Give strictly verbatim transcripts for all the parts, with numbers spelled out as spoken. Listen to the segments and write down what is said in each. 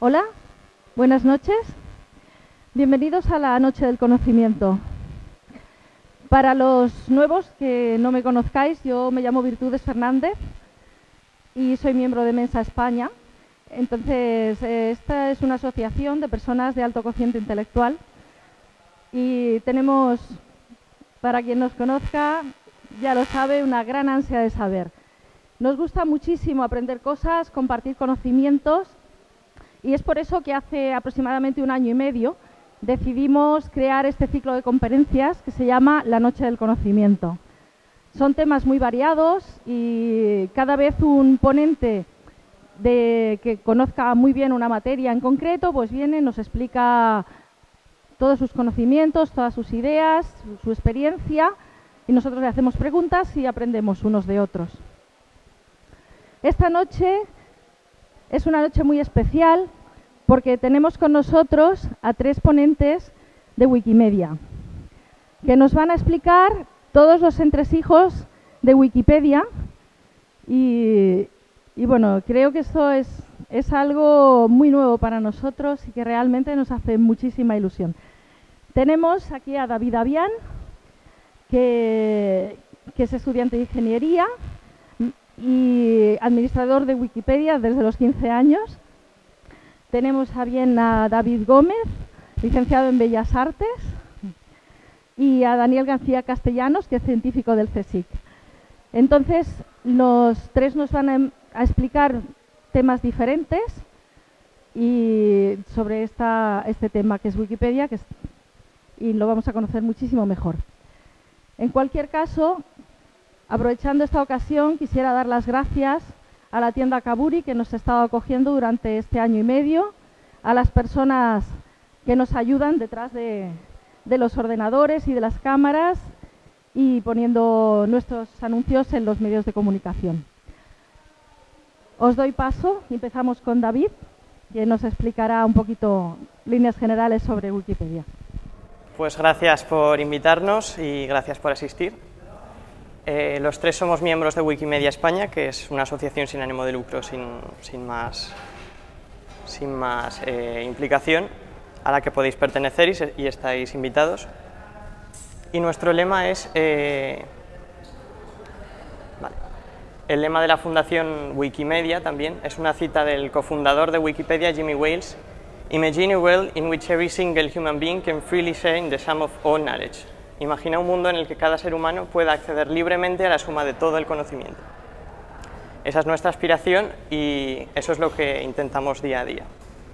Hola, buenas noches. Bienvenidos a la Noche del Conocimiento. Para los nuevos que no me conozcáis, yo me llamo Virtudes Fernández y soy miembro de Mensa España. Entonces, eh, esta es una asociación de personas de alto cociente intelectual y tenemos, para quien nos conozca, ya lo sabe, una gran ansia de saber. Nos gusta muchísimo aprender cosas, compartir conocimientos, y es por eso que hace aproximadamente un año y medio decidimos crear este ciclo de conferencias que se llama La Noche del Conocimiento. Son temas muy variados y cada vez un ponente de, que conozca muy bien una materia en concreto, pues viene, nos explica todos sus conocimientos, todas sus ideas, su, su experiencia, y nosotros le hacemos preguntas y aprendemos unos de otros. Esta noche es una noche muy especial porque tenemos con nosotros a tres ponentes de Wikimedia que nos van a explicar todos los entresijos de Wikipedia y, y bueno, creo que esto es, es algo muy nuevo para nosotros y que realmente nos hace muchísima ilusión. Tenemos aquí a David Avián, que, que es estudiante de ingeniería y administrador de Wikipedia desde los quince años. Tenemos también a David Gómez, licenciado en Bellas Artes, y a Daniel García Castellanos, que es científico del CSIC. Entonces, los tres nos van a, a explicar temas diferentes y sobre esta, este tema que es Wikipedia, que es, y lo vamos a conocer muchísimo mejor. En cualquier caso, aprovechando esta ocasión, quisiera dar las gracias a la tienda Kaburi, que nos ha estado acogiendo durante este año y medio, a las personas que nos ayudan detrás de, de los ordenadores y de las cámaras y poniendo nuestros anuncios en los medios de comunicación. Os doy paso y empezamos con David, que nos explicará un poquito líneas generales sobre Wikipedia. Pues gracias por invitarnos y gracias por asistir. Eh, los tres somos miembros de Wikimedia España, que es una asociación sin ánimo de lucro, sin, sin más, sin más eh, implicación, a la que podéis pertenecer y, se, y estáis invitados. Y nuestro lema es, eh, vale. el lema de la Fundación Wikimedia también es una cita del cofundador de Wikipedia, Jimmy Wales: "Imagine a world in which every single human being can freely share in the sum of all knowledge." Imagina un mundo en el que cada ser humano pueda acceder libremente a la suma de todo el conocimiento. Esa es nuestra aspiración y eso es lo que intentamos día a día.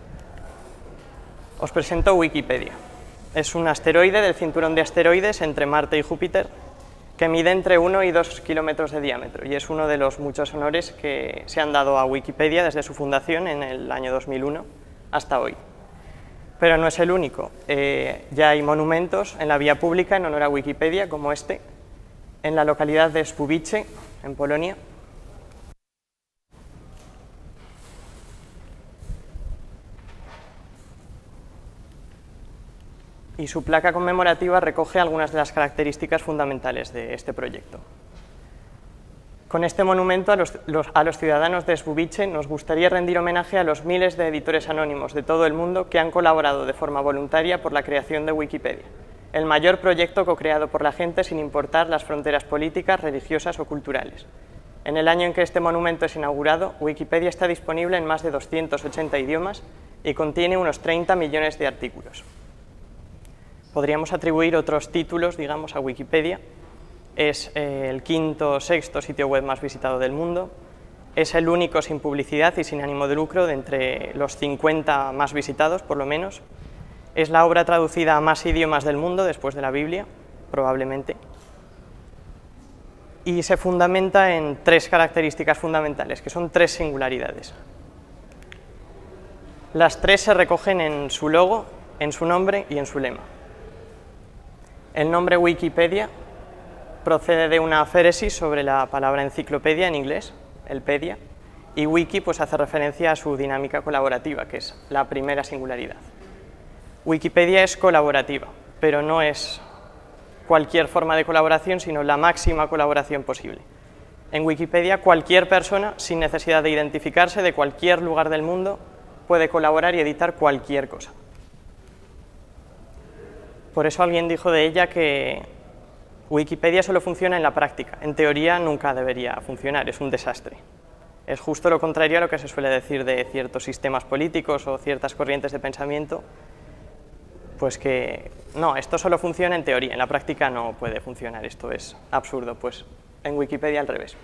Os presento Wikipedia. Es un asteroide del cinturón de asteroides entre Marte y Júpiter que mide entre uno y dos kilómetros de diámetro y es uno de los muchos honores que se han dado a Wikipedia desde su fundación en el año dos mil uno hasta hoy. Pero no es el único. Eh, ya hay monumentos en la vía pública en honor a Wikipedia, como este, en la localidad de Słubice, en Polonia. Y su placa conmemorativa recoge algunas de las características fundamentales de este proyecto. Con este monumento a los, los, a los ciudadanos de Słubice nos gustaría rendir homenaje a los miles de editores anónimos de todo el mundo que han colaborado de forma voluntaria por la creación de Wikipedia, el mayor proyecto co-creado por la gente sin importar las fronteras políticas, religiosas o culturales. En el año en que este monumento es inaugurado, Wikipedia está disponible en más de doscientos ochenta idiomas y contiene unos treinta millones de artículos. Podríamos atribuir otros títulos, digamos, a Wikipedia. Es eh, el quinto o sexto sitio web más visitado del mundo, es el único sin publicidad y sin ánimo de lucro de entre los cincuenta más visitados, por lo menos, es la obra traducida a más idiomas del mundo después de la Biblia, probablemente, y se fundamenta en tres características fundamentales, que son tres singularidades. Las tres se recogen en su logo, en su nombre y en su lema. El nombre Wikipedia procede de una aféresis sobre la palabra enciclopedia en inglés, el pedia, y wiki pues hace referencia a su dinámica colaborativa, que es la primera singularidad. Wikipedia es colaborativa, pero no es cualquier forma de colaboración, sino la máxima colaboración posible. En Wikipedia cualquier persona, sin necesidad de identificarse, de cualquier lugar del mundo, puede colaborar y editar cualquier cosa. Por eso alguien dijo de ella que Wikipedia solo funciona en la práctica, en teoría nunca debería funcionar, es un desastre. Es justo lo contrario a lo que se suele decir de ciertos sistemas políticos o ciertas corrientes de pensamiento, pues que no, esto solo funciona en teoría, en la práctica no puede funcionar, esto es absurdo, pues en Wikipedia al revés.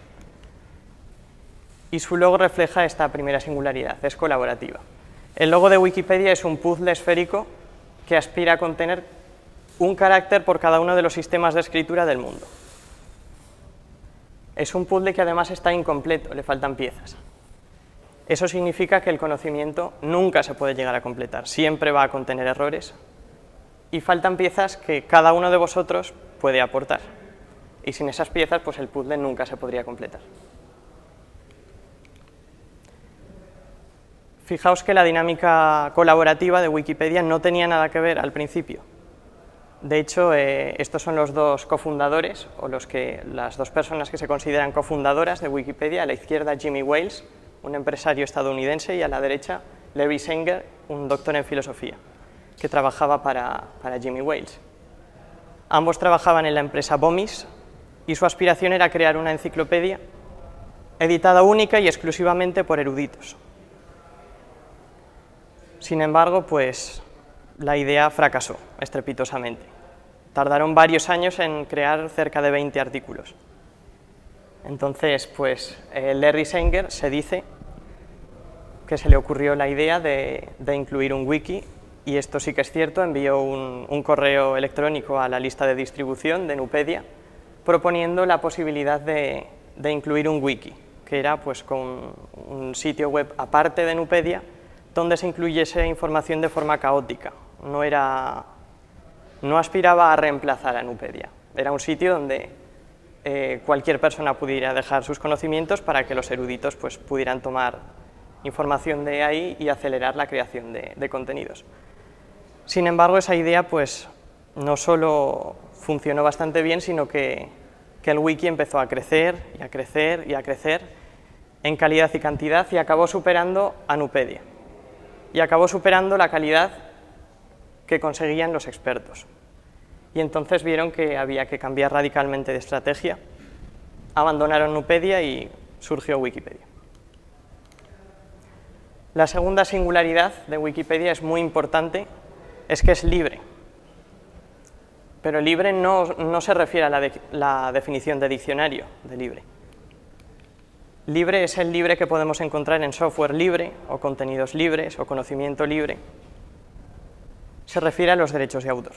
Y su logo refleja esta primera singularidad, es colaborativa. El logo de Wikipedia es un puzzle esférico que aspira a contener un carácter por cada uno de los sistemas de escritura del mundo. Es un puzzle que además está incompleto, le faltan piezas. Eso significa que el conocimiento nunca se puede llegar a completar, siempre va a contener errores y faltan piezas que cada uno de vosotros puede aportar. Y sin esas piezas, pues el puzzle nunca se podría completar. Fijaos que la dinámica colaborativa de Wikipedia no tenía nada que ver al principio. De hecho, eh, estos son los dos cofundadores, o los que, las dos personas que se consideran cofundadoras de Wikipedia. A la izquierda, Jimmy Wales, un empresario estadounidense, y a la derecha, Larry Sanger, un doctor en filosofía, que trabajaba para, para Jimmy Wales. Ambos trabajaban en la empresa Bomis, y su aspiración era crear una enciclopedia editada única y exclusivamente por eruditos. Sin embargo, pues la idea fracasó estrepitosamente. Tardaron varios años en crear cerca de veinte artículos. Entonces, pues eh, Larry Sanger se dice que se le ocurrió la idea de, de incluir un wiki, y esto sí que es cierto, envió un, un correo electrónico a la lista de distribución de Nupedia proponiendo la posibilidad de, de incluir un wiki, que era pues con un sitio web aparte de Nupedia donde se incluyese información de forma caótica. No, era, no aspiraba a reemplazar a Nupedia, era un sitio donde eh, cualquier persona pudiera dejar sus conocimientos para que los eruditos pues, pudieran tomar información de ahí y acelerar la creación de, de contenidos. Sin embargo, esa idea pues, no solo funcionó bastante bien, sino que, que el wiki empezó a crecer y a crecer y a crecer en calidad y cantidad y acabó superando a Nupedia. Y acabó superando la calidad que conseguían los expertos. Y entonces vieron que había que cambiar radicalmente de estrategia, abandonaron Nupedia y surgió Wikipedia. La segunda singularidad de Wikipedia es muy importante, es que es libre. Pero libre no, no se refiere a la, de, la definición de diccionario de libre. Libre es el libre que podemos encontrar en software libre, o contenidos libres, o conocimiento libre. Se refiere a los derechos de autor.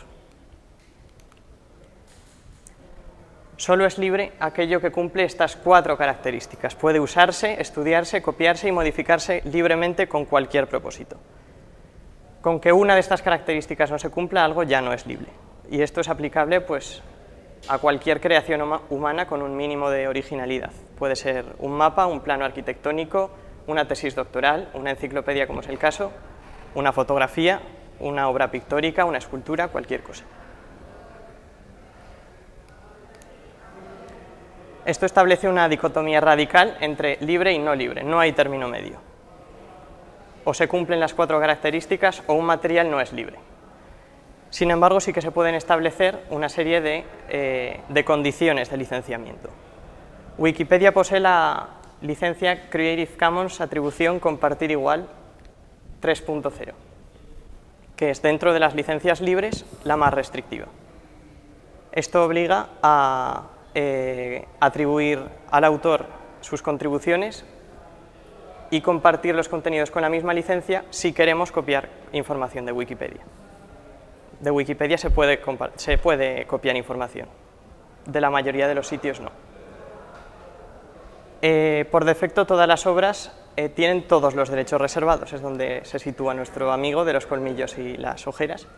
Solo es libre aquello que cumple estas cuatro características. Puede usarse, estudiarse, copiarse y modificarse libremente con cualquier propósito. Con que una de estas características no se cumpla, algo ya no es libre. Y esto es aplicable pues, a cualquier creación humana con un mínimo de originalidad. Puede ser un mapa, un plano arquitectónico, una tesis doctoral, una enciclopedia como es el caso, una fotografía, una obra pictórica, una escultura, cualquier cosa. Esto establece una dicotomía radical entre libre y no libre, no hay término medio. O se cumplen las cuatro características o un material no es libre. Sin embargo, sí que se pueden establecer una serie de, eh, de condiciones de licenciamiento. Wikipedia posee la licencia Creative Commons atribución compartir igual tres punto cero, que es dentro de las licencias libres la más restrictiva. Esto obliga a eh, atribuir al autor sus contribuciones y compartir los contenidos con la misma licencia si queremos copiar información de Wikipedia. De Wikipedia se puede, se puede copiar información, de la mayoría de los sitios no. Eh, por defecto todas las obras eh, tienen todos los derechos reservados, es donde se sitúa nuestro amigo de los colmillos y las ojeras.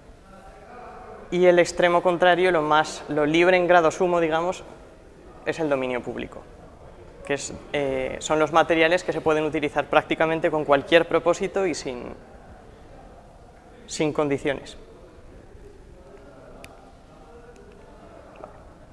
Y el extremo contrario, lo, más, lo libre en grado sumo, digamos, es el dominio público, que es, eh, son los materiales que se pueden utilizar prácticamente con cualquier propósito y sin, sin condiciones.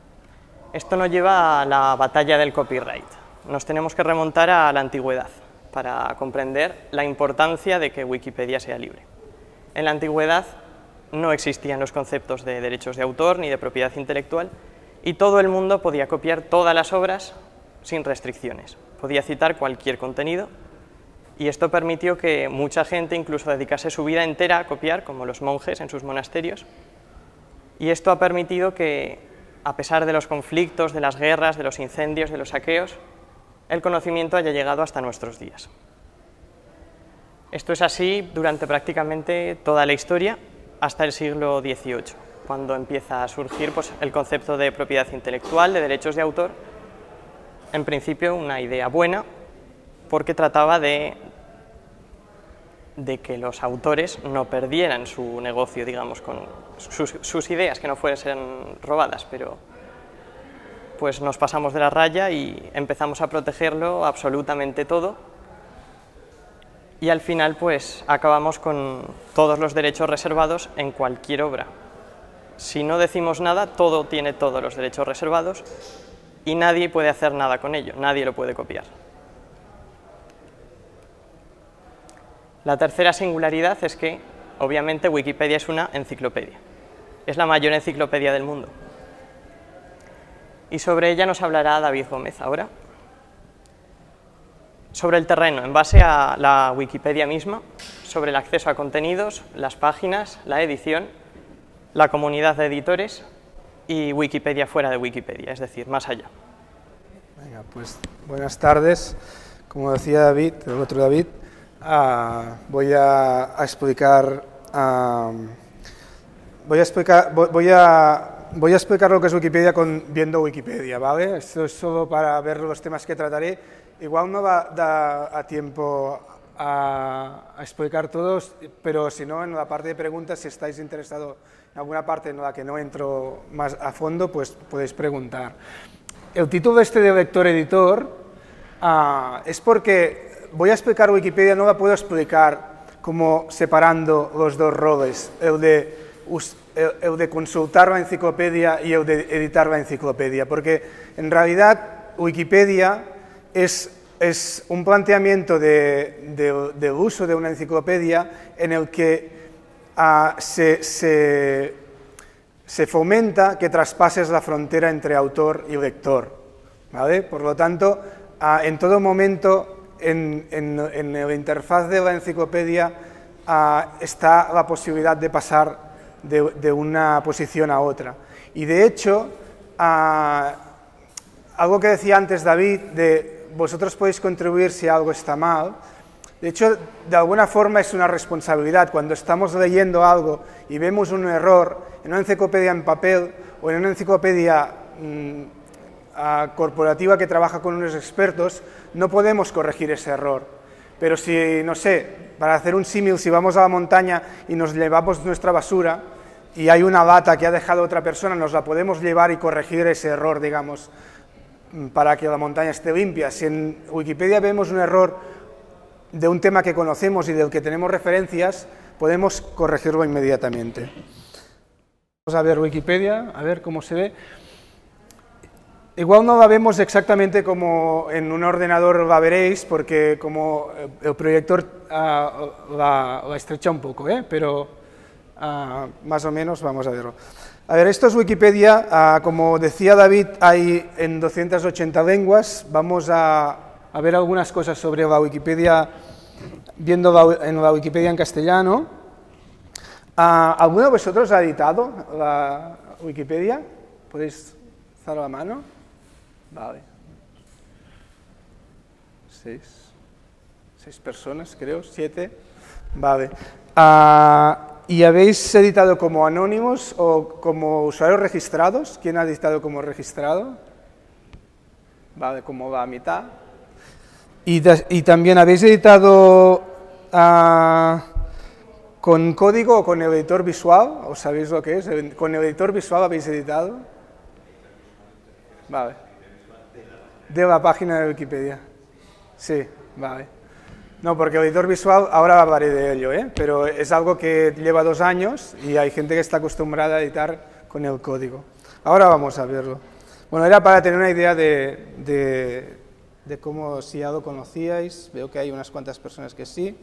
Esto nos lleva a la batalla del copyright. Nos tenemos que remontar a la antigüedad. para comprender la importancia de que Wikipedia sea libre. En la antigüedad no existían los conceptos de derechos de autor ni de propiedad intelectual y todo el mundo podía copiar todas las obras sin restricciones. Podía citar cualquier contenido y esto permitió que mucha gente incluso dedicase su vida entera a copiar, como los monjes en sus monasterios, y esto ha permitido que, a pesar de los conflictos, de las guerras, de los incendios, de los saqueos, el conocimiento haya llegado hasta nuestros días. Esto es así durante prácticamente toda la historia, hasta el siglo dieciocho, cuando empieza a surgir pues, el concepto de propiedad intelectual, de derechos de autor. En principio una idea buena, porque trataba de, de que los autores no perdieran su negocio, digamos, con sus, sus ideas, que no fuesen robadas, pero pues nos pasamos de la raya y empezamos a protegerlo absolutamente todo, y al final pues acabamos con todos los derechos reservados en cualquier obra. Si no decimos nada, todo tiene todos los derechos reservados, y nadie puede hacer nada con ello, nadie lo puede copiar. La tercera singularidad es que, obviamente, Wikipedia es una enciclopedia. Es la mayor enciclopedia del mundo. Y sobre ella nos hablará David Gómez ahora. Sobre el terreno, en base a la Wikipedia misma, sobre el acceso a contenidos, las páginas, la edición, la comunidad de editores y Wikipedia fuera de Wikipedia, es decir, más allá. Venga, pues buenas tardes. Como decía David, el otro David, uh, voy a, a explicar uh, voy a explicar voy, voy a voy a explicar lo que es Wikipedia con, viendo Wikipedia, ¿vale? Esto es solo para ver los temas que trataré. Igual no va a dar a tiempo a, a explicar todos, pero si no, en la parte de preguntas, si estáis interesados en alguna parte en la que no entro más a fondo, pues podéis preguntar. El título este de lector-editor uh, es porque voy a explicar Wikipedia, no la puedo explicar como separando los dos roles, el de, el, el de consultar la enciclopedia y el de editar la enciclopedia, porque en realidad Wikipedia es, es un planteamiento de, de, del uso de una enciclopedia en el que Uh, se, se, se fomenta que traspases la frontera entre autor y lector, ¿vale? Por lo tanto, uh, en todo momento, en, en, en la interfaz de la enciclopedia uh, está la posibilidad de pasar de, de una posición a otra. Y de hecho, uh, algo que decía antes David, de vosotros podéis contribuir si algo está mal. De hecho, de alguna forma es una responsabilidad. Cuando estamos leyendo algo y vemos un error en una enciclopedia en papel o en una enciclopedia mmm, corporativa que trabaja con unos expertos, no podemos corregir ese error. Pero si, no sé, para hacer un símil, si vamos a la montaña y nos llevamos nuestra basura y hay una lata que ha dejado otra persona, nos la podemos llevar y corregir ese error, digamos, para que la montaña esté limpia. Si en Wikipedia vemos un error de un tema que conocemos y del que tenemos referencias, podemos corregirlo inmediatamente. Vamos a ver Wikipedia, a ver cómo se ve. Igual no la vemos exactamente como en un ordenador la veréis, porque como el proyector uh, la, la estrecha un poco, ¿eh? Pero uh, más o menos vamos a verlo. A ver, esto es Wikipedia, uh, como decía David, hay en doscientas ochenta lenguas. Vamos a a ver algunas cosas sobre la Wikipedia, viendo la, en la Wikipedia en castellano. Uh, ¿Alguno de vosotros ha editado la Wikipedia? ¿Podéis alzar la mano? Vale. Seis. Seis personas, creo, siete. Vale. Uh, ¿Y habéis editado como anónimos o como usuarios registrados? ¿Quién ha editado como registrado? Vale, como la mitad. Y, de, y también habéis editado uh, con código o con el editor visual, ¿o sabéis lo que es? ¿Con el editor visual habéis editado? Vale. De la página de Wikipedia. Sí, vale. No, porque el editor visual, ahora hablaré de ello, ¿eh? Pero es algo que lleva dos años y hay gente que está acostumbrada a editar con el código. Ahora vamos a verlo. Bueno, era para tener una idea de... de de cómo, si ya lo conocíais, veo que hay unas cuantas personas que sí.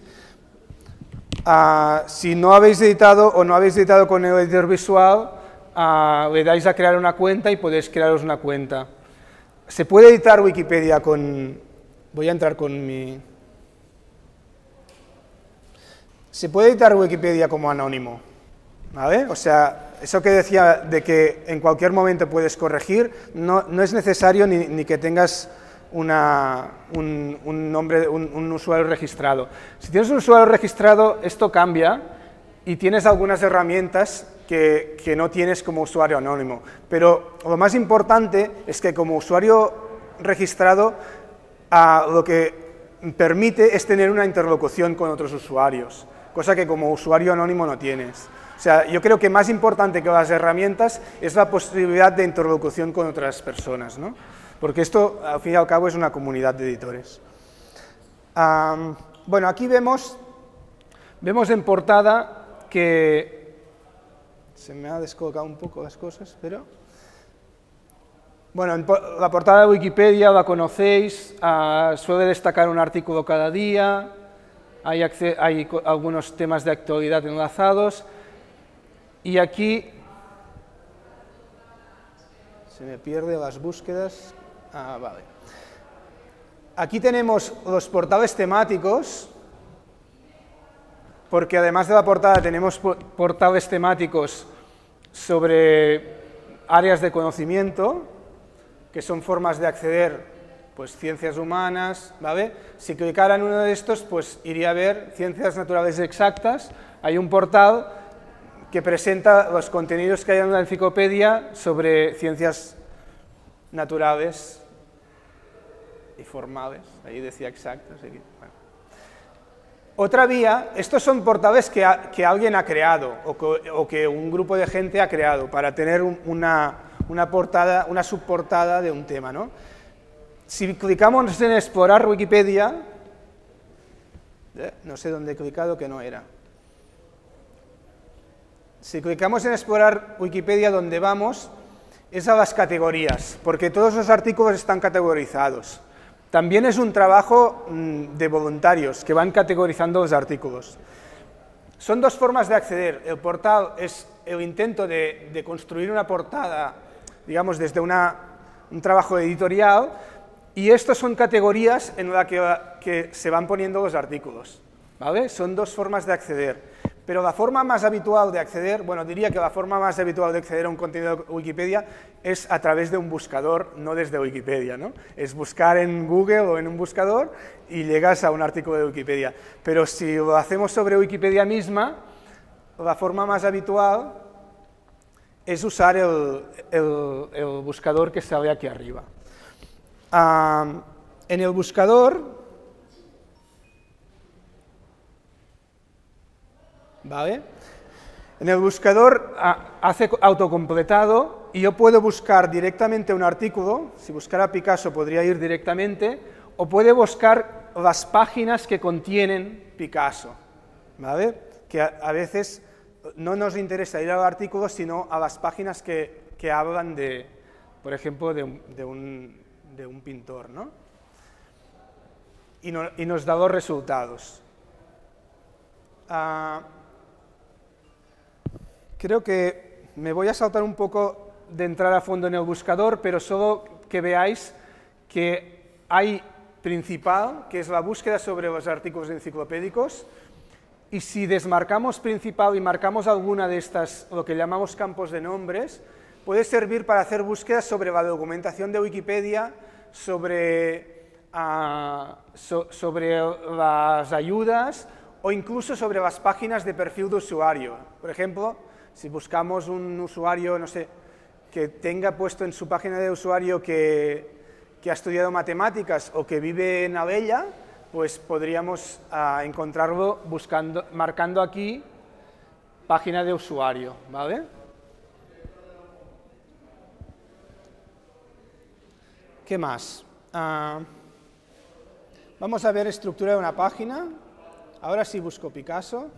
Uh, si no habéis editado o no habéis editado con el editor visual, uh, le dais a crear una cuenta y podéis crearos una cuenta. Se puede editar Wikipedia con... Voy a entrar con mi... Se puede editar Wikipedia como anónimo, ¿vale? O sea, eso que decía de que en cualquier momento puedes corregir, no, no es necesario ni, ni que tengas una, un, un, nombre, un, un usuario registrado. Si tienes un usuario registrado, esto cambia y tienes algunas herramientas que, que no tienes como usuario anónimo. Pero lo más importante es que como usuario registrado, uh, lo que permite es tener una interlocución con otros usuarios, cosa que como usuario anónimo no tienes. O sea, yo creo que más importante que las herramientas es la posibilidad de interlocución con otras personas, ¿no? Porque esto, al fin y al cabo, es una comunidad de editores. Um, bueno, aquí vemos, vemos en portada que... Se me ha descolocado un poco las cosas, pero... Bueno, en la portada de Wikipedia la conocéis, uh, suele destacar un artículo cada día, hay, hay algunos temas de actualidad enlazados, y aquí se me pierden las búsquedas. Ah, vale. Aquí tenemos los portales temáticos, porque además de la portada tenemos portales temáticos sobre áreas de conocimiento, que son formas de acceder, pues ciencias humanas, ¿vale? Si clicara en uno de estos, pues iría a ver ciencias naturales exactas. Hay un portal que presenta los contenidos que hay en la enciclopedia sobre ciencias naturales y formales, ahí decía exactas. Aquí, bueno. Otra vía, estos son portales que, ha, que alguien ha creado o que, o que un grupo de gente ha creado para tener un, una, una, portada, una subportada de un tema, ¿no? Si clicamos en explorar Wikipedia, eh, no sé dónde he clicado que no era. Si clicamos en explorar Wikipedia, donde vamos es a las categorías, porque todos los artículos están categorizados. También es un trabajo mmm, de voluntarios que van categorizando los artículos. Son dos formas de acceder. El portal es el intento de, de construir una portada, digamos, desde una, un trabajo editorial, y estas son categorías en las que, que se van poniendo los artículos, ¿vale? Son dos formas de acceder. Pero la forma más habitual de acceder, bueno, diría que la forma más habitual de acceder a un contenido de Wikipedia es a través de un buscador, no desde Wikipedia, ¿no? Es buscar en Google o en un buscador y llegas a un artículo de Wikipedia. Pero si lo hacemos sobre Wikipedia misma, la forma más habitual es usar el, el, el buscador que sale aquí arriba. Um, en el buscador... ¿Vale? En el buscador hace autocompletado y yo puedo buscar directamente un artículo. Si buscara Picasso podría ir directamente, o puede buscar las páginas que contienen Picasso, ¿vale? Que a, a veces no nos interesa ir al artículo, sino a las páginas que, que hablan de, por ejemplo, de un, de un, de un pintor, ¿no? Y, no, y nos da los resultados. Uh, Creo que me voy a saltar un poco de entrar a fondo en el buscador, pero solo que veáis que hay principal, que es la búsqueda sobre los artículos enciclopédicos, y si desmarcamos principal y marcamos alguna de estas, lo que llamamos campos de nombres, puede servir para hacer búsquedas sobre la documentación de Wikipedia, sobre, uh, so, sobre las ayudas, o incluso sobre las páginas de perfil de usuario. Por ejemplo, si buscamos un usuario, no sé, que tenga puesto en su página de usuario que, que ha estudiado matemáticas o que vive en Abella, pues podríamos uh, encontrarlo buscando, marcando aquí página de usuario, ¿vale? ¿Qué más? Uh, vamos a ver estructura de una página. Ahora sí busco Picasso.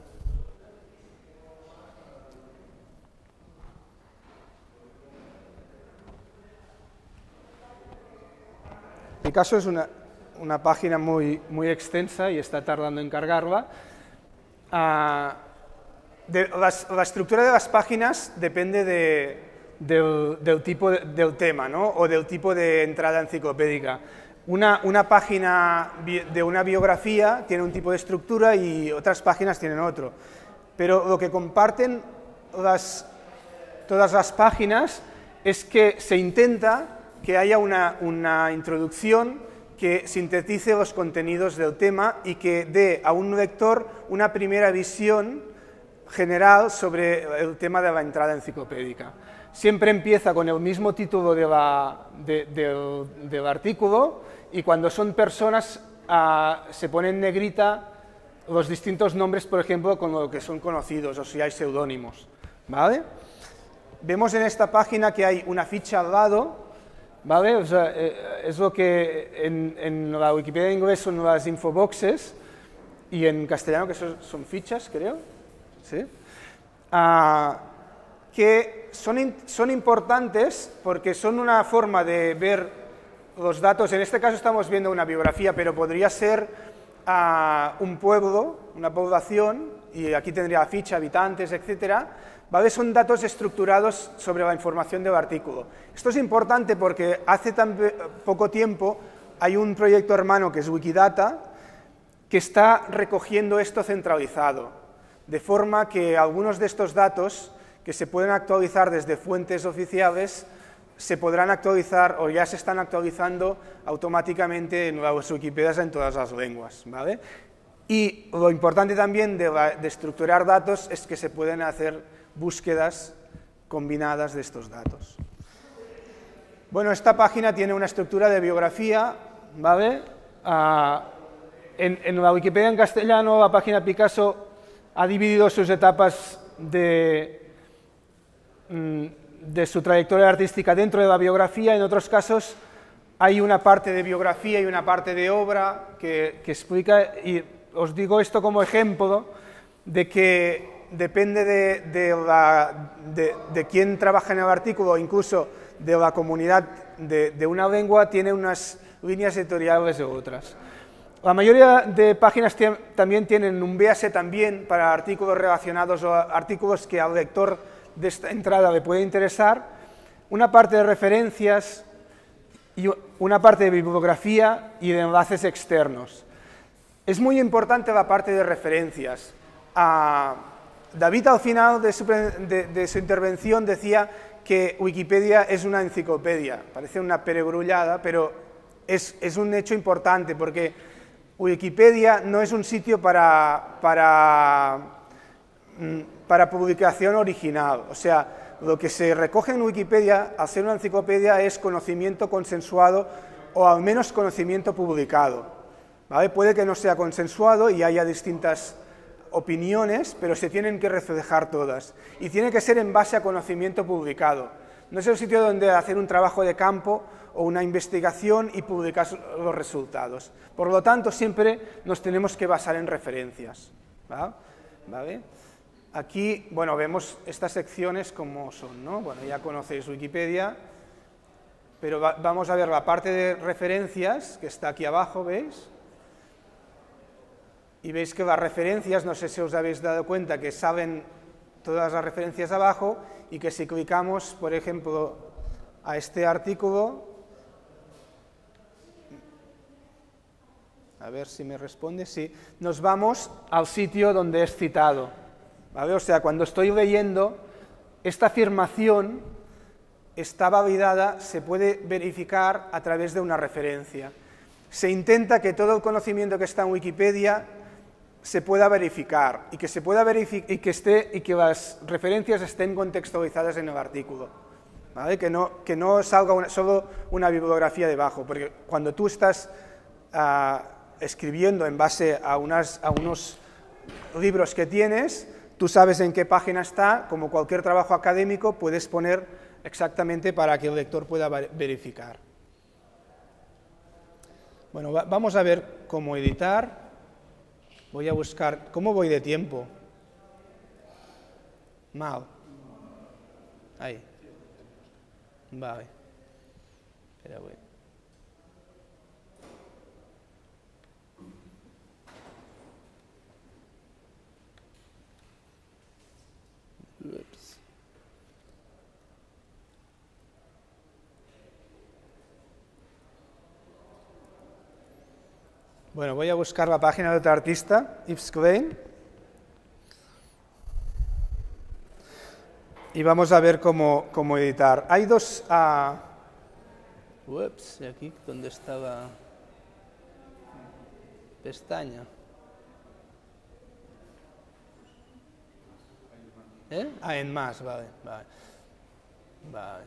Picasso es una, una página muy, muy extensa y está tardando en cargarla. Uh, de, las, la estructura de las páginas depende de, del, del tipo de, del tema, ¿no? O del tipo de entrada enciclopédica. Una, una página de una biografía tiene un tipo de estructura y otras páginas tienen otro. Pero lo que comparten las, todas las páginas es que se intenta que haya una, una introducción que sintetice los contenidos del tema y que dé a un lector una primera visión general sobre el tema de la entrada enciclopédica. Siempre empieza con el mismo título de la, de, del, del artículo y cuando son personas uh, se pone en negrita los distintos nombres, por ejemplo, con lo que son conocidos o si hay seudónimos, ¿vale? Vemos en esta página que hay una ficha al lado, ¿vale? O sea, eh, es lo que en, en la Wikipedia en inglés son las infoboxes y en castellano que son, son fichas, creo, ¿sí? Uh, que son, in, son importantes porque son una forma de ver los datos. En este caso estamos viendo una biografía, pero podría ser uh, un pueblo, una población, y aquí tendría ficha, habitantes, etcétera. ¿Vale? Son datos estructurados sobre la información del artículo. Esto es importante porque hace tan poco tiempo hay un proyecto hermano que es Wikidata que está recogiendo esto centralizado, de forma que algunos de estos datos que se pueden actualizar desde fuentes oficiales se podrán actualizar o ya se están actualizando automáticamente en las Wikipedias en todas las lenguas, ¿vale? Y lo importante también de, la, de estructurar datos es que se pueden hacer búsquedas combinadas de estos datos. Bueno, esta página tiene una estructura de biografía, ¿vale? Uh, en, en la Wikipedia en castellano, la página Picasso ha dividido sus etapas de, de su trayectoria artística dentro de la biografía. En otros casos hay una parte de biografía y una parte de obra que, que explica, y os digo esto como ejemplo de que depende de, de, la, de, de quién trabaja en el artículo, incluso de la comunidad de, de una lengua, tiene unas líneas editoriales u otras. La mayoría de páginas también tienen un B A S también para artículos relacionados o artículos que al lector de esta entrada le puede interesar, una parte de referencias y una parte de bibliografía y de enlaces externos. Es muy importante la parte de referencias. Uh, David al final de su, de, de su intervención decía que Wikipedia es una enciclopedia. Parece una peregrullada, pero es, es un hecho importante porque Wikipedia no es un sitio para, para, para publicación original. O sea, lo que se recoge en Wikipedia, al ser una enciclopedia, es conocimiento consensuado o al menos conocimiento publicado, ¿vale? Puede que no sea consensuado y haya distintas opiniones, pero se tienen que reflejar todas. Y tiene que ser en base a conocimiento publicado. No es el sitio donde hacer un trabajo de campo o una investigación y publicar los resultados. Por lo tanto, siempre nos tenemos que basar en referencias, ¿vale? ¿Vale? Aquí, bueno, vemos estas secciones como son, ¿no? Bueno, ya conocéis Wikipedia, pero va, vamos a ver la parte de referencias, que está aquí abajo, ¿veis? Y veis que las referencias, no sé si os habéis dado cuenta, que salen todas las referencias abajo y que si clicamos, por ejemplo, a este artículo, a ver si me responde, sí, nos vamos al sitio donde es citado, ¿vale? O sea, cuando estoy leyendo, esta afirmación está validada, se puede verificar a través de una referencia. Se intenta que todo el conocimiento que está en Wikipedia se pueda verificar y que se pueda verificar y que esté y que las referencias estén contextualizadas en el artículo, ¿vale? Que no, que no salga una, solo una bibliografía debajo, porque cuando tú estás uh, escribiendo en base a, unas, a unos libros que tienes, tú sabes en qué página está, como cualquier trabajo académico, puedes poner exactamente para que el lector pueda verificar. Bueno, va, vamos a ver cómo editar. Voy a buscar, ¿cómo voy de tiempo? Mal. Ahí. Vale. Espera, voy. Bueno, voy a buscar la página de otro artista, Yves Klein, y vamos a ver cómo, cómo editar. Hay dos... Uh... Ups, aquí donde estaba pestaña. ¿Eh? Ah, en más, vale, vale. Vale.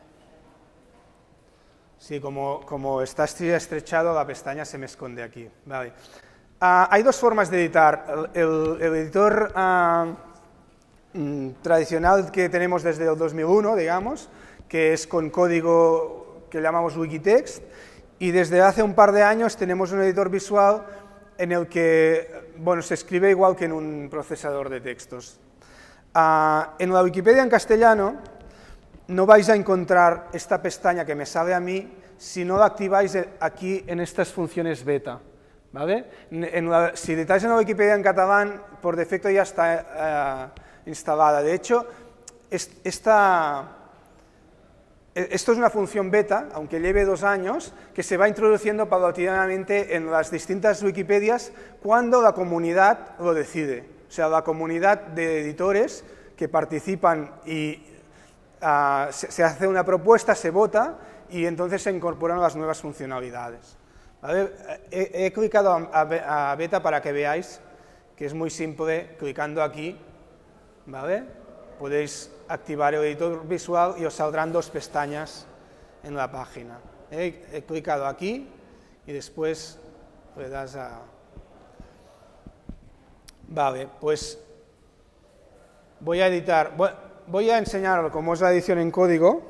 Sí, como, como está estrechado, la pestaña se me esconde aquí. Vale. Uh, hay dos formas de editar. El, el editor uh, mm, tradicional que tenemos desde el dos mil uno, digamos, que es con código que llamamos Wikitext, y desde hace un par de años tenemos un editor visual en el que, bueno, se escribe igual que en un procesador de textos. Uh, en la Wikipedia en castellano no vais a encontrar esta pestaña que me sale a mí si no la activáis aquí en estas funciones beta, ¿vale? En la, si editáis en la Wikipedia en catalán, por defecto ya está uh, instalada. De hecho, es, esta, esto es una función beta, aunque lleve dos años, que se va introduciendo paulatinamente en las distintas Wikipedias cuando la comunidad lo decide. O sea, la comunidad de editores que participan y uh, se, se hace una propuesta, se vota y entonces se incorporan las nuevas funcionalidades. ¿Vale? He, he clicado a, a, a beta para que veáis que es muy simple, clicando aquí, ¿vale? Podéis activar el editor visual y os saldrán dos pestañas en la página. He, he clicado aquí y después le das a... Vale, pues voy a editar, voy, voy a enseñar cómo es la edición en código.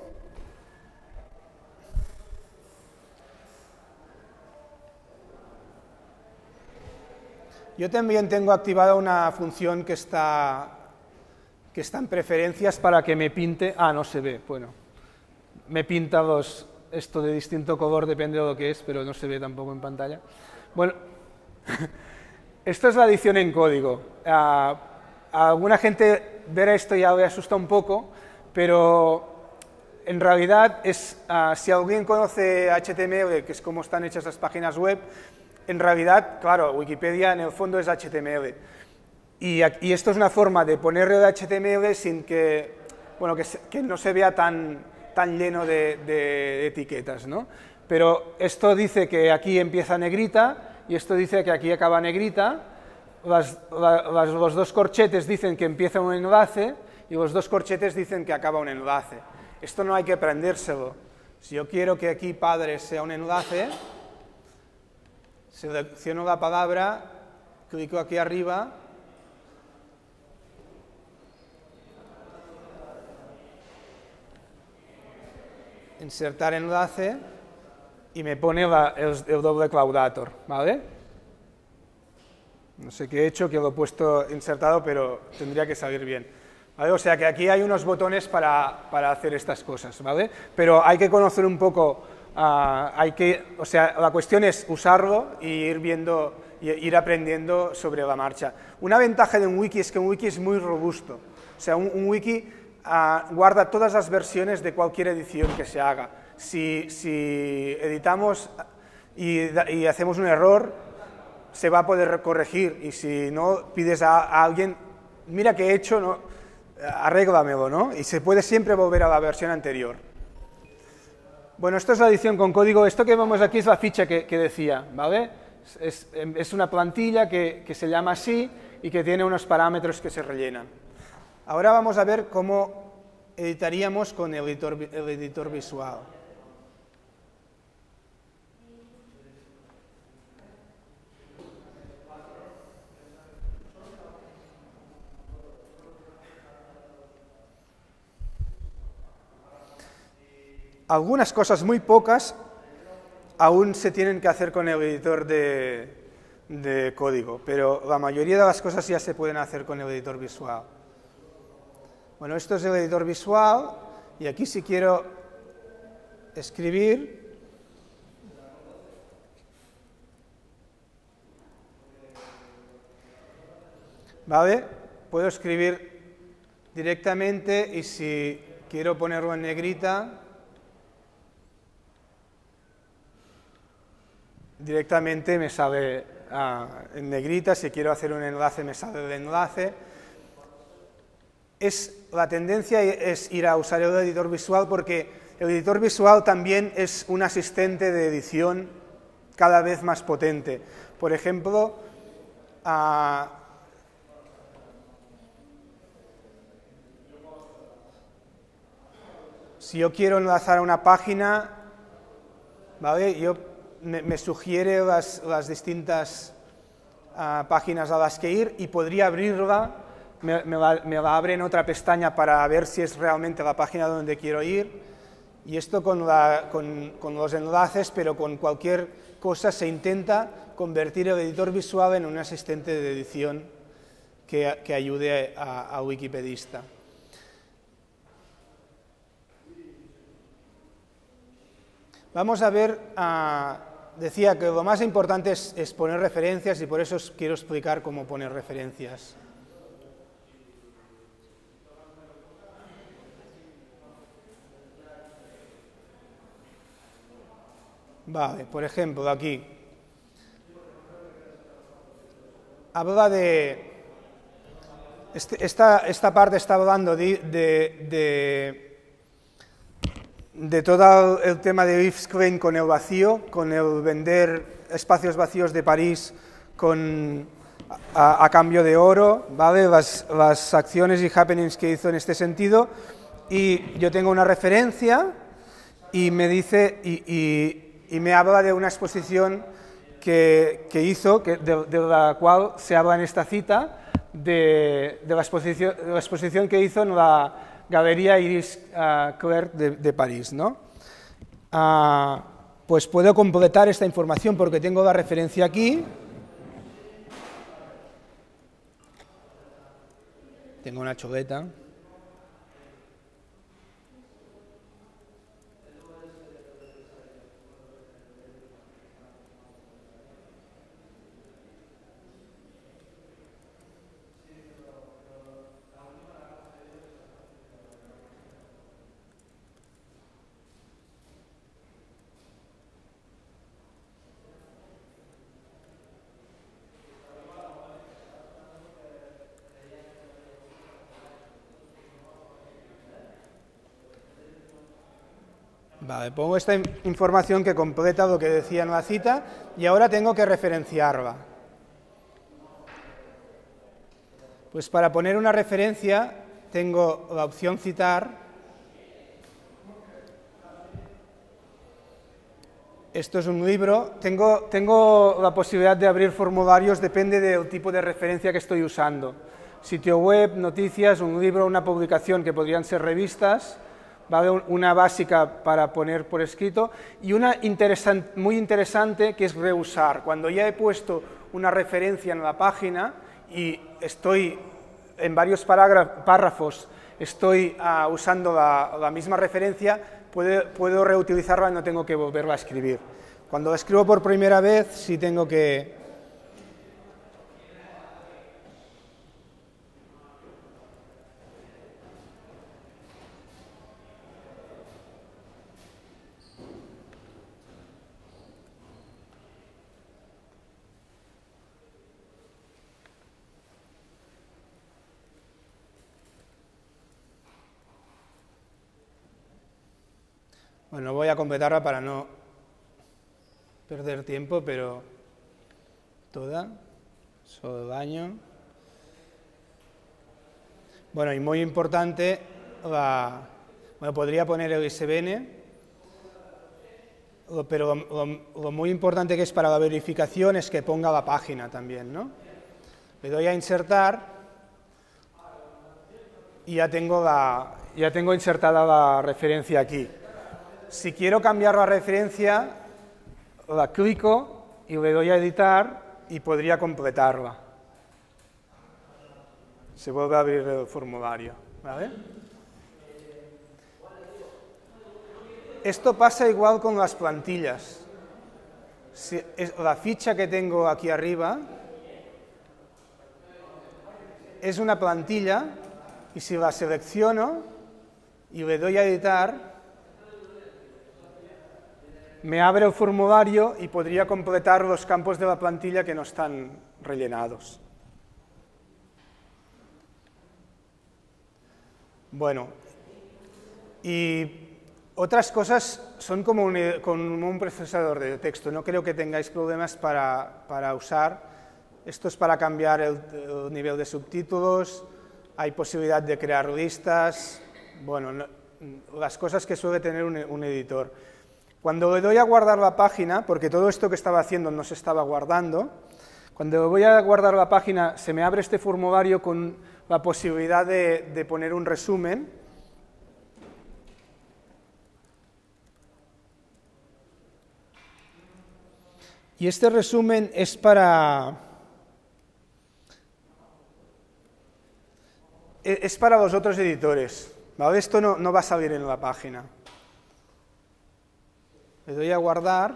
Yo también tengo activada una función que está, que está en preferencias para que me pinte, ah, no se ve, bueno, me pinta los, esto de distinto color, depende de lo que es, pero no se ve tampoco en pantalla. Bueno, esto es la edición en código. Uh, a alguna gente ver esto ya le asusta un poco, pero en realidad es, uh, si alguien conoce H T M L, que es como están hechas las páginas web, en realidad, claro, Wikipedia en el fondo es H T M L. Y, y esto es una forma de ponerle de H T M L sin que, bueno, que, se, que no se vea tan, tan lleno de, de etiquetas, ¿no? Pero esto dice que aquí empieza negrita y esto dice que aquí acaba negrita. Las, las, los dos corchetes dicen que empieza un enlace y los dos corchetes dicen que acaba un enlace. Esto no hay que aprendérselo. Si yo quiero que aquí padre sea un enlace, selecciono la palabra, clico aquí arriba, insertar enlace y me pone la, el, el doble claudator, ¿vale? No sé qué he hecho, que lo he puesto insertado, pero tendría que salir bien, ¿vale? O sea que aquí hay unos botones para, para hacer estas cosas, ¿vale? Pero hay que conocer un poco... Uh, hay que, o sea, la cuestión es usarlo y ir viendo, y ir aprendiendo sobre la marcha. Una ventaja de un wiki es que un wiki es muy robusto. O sea, un, un wiki uh, guarda todas las versiones de cualquier edición que se haga. Si, si editamos y, y hacemos un error, se va a poder corregir. Y si no, pides a, a alguien, mira qué he hecho, ¿no? Arréglamelo, ¿no? Y se puede siempre volver a la versión anterior. Bueno, esto es la edición con código. Esto que vemos aquí es la ficha que, que decía, ¿vale? Es, es una plantilla que, que se llama así y que tiene unos parámetros que se rellenan. Ahora vamos a ver cómo editaríamos con el editor, el editor visual. Algunas cosas, muy pocas, aún se tienen que hacer con el editor de, de código, pero la mayoría de las cosas ya se pueden hacer con el editor visual. Bueno, esto es el editor visual, y aquí si quiero escribir, ¿vale? Puedo escribir directamente y si quiero ponerlo en negrita, directamente me sale uh, en negrita, si quiero hacer un enlace me sale el enlace. Es, la tendencia es ir a usar el editor visual porque el editor visual también es un asistente de edición cada vez más potente. Por ejemplo, uh, si yo quiero enlazar a una página, ¿vale? Yo, me, me sugiere las, las distintas uh, páginas a las que ir y podría abrirla, me, me, la, me la abre en otra pestaña para ver si es realmente la página donde quiero ir. Y esto con, la, con, con los enlaces, pero con cualquier cosa se intenta convertir el editor visual en un asistente de edición que, que ayude a, a wikipedista. Vamos a ver, uh, decía que lo más importante es, es poner referencias y por eso os quiero explicar cómo poner referencias. Vale, por ejemplo, aquí. Habla de... Este, esta, esta parte está hablando de... de, de de todo el tema de Yves Klein con el vacío, con el vender espacios vacíos de París con, a, a cambio de oro, ¿vale? Las, las acciones y happenings que hizo en este sentido, y yo tengo una referencia y me dice, y, y, y me habla de una exposición que, que hizo, que, de, de la cual se habla en esta cita, de, de, la, exposición, de la exposición que hizo en la Galería Iris uh, Clerc de, de París, ¿no? Uh, pues puedo completar esta información porque tengo la referencia aquí. Tengo una chuleta. Vale, pongo esta información que completa lo que decía en la cita y ahora tengo que referenciarla. Pues para poner una referencia tengo la opción citar. Esto es un libro. Tengo, tengo la posibilidad de abrir formularios, depende del tipo de referencia que estoy usando. Sitio web, noticias, un libro, una publicación que podrían ser revistas. ¿Vale? Una básica para poner por escrito y una interesan, muy interesante que es reusar. Cuando ya he puesto una referencia en la página y estoy en varios párrafos, estoy uh, usando la, la misma referencia, puedo, puedo reutilizarla y no tengo que volverla a escribir. Cuando la escribo por primera vez, sí tengo que... Bueno, voy a completarla para no perder tiempo, pero toda, solo daño. Bueno, y muy importante, la, bueno, podría poner el I S B N, pero lo, lo, lo muy importante que es para la verificación es que ponga la página también, ¿no? Le doy a insertar y ya tengo, la, ya tengo insertada la referencia aquí. Si quiero cambiar la referencia, la clico y le doy a editar y podría completarla. Se vuelve a abrir el formulario, ¿vale? Esto pasa igual con las plantillas. Si es, la ficha que tengo aquí arriba es una plantilla y si la selecciono y le doy a editar, me abre el formulario y podría completar los campos de la plantilla que no están rellenados. Bueno, y otras cosas son como un, como un procesador de texto, no creo que tengáis problemas para, para usar. Esto es para cambiar el, el nivel de subtítulos, hay posibilidad de crear listas, bueno, no, las cosas que suele tener un, un editor. Cuando le doy a guardar la página, porque todo esto que estaba haciendo no se estaba guardando, cuando le voy a guardar la página se me abre este formulario con la posibilidad de, de poner un resumen. Y este resumen es para, es para los otros editores, ¿vale? Esto no, no va a salir en la página. Le doy a guardar.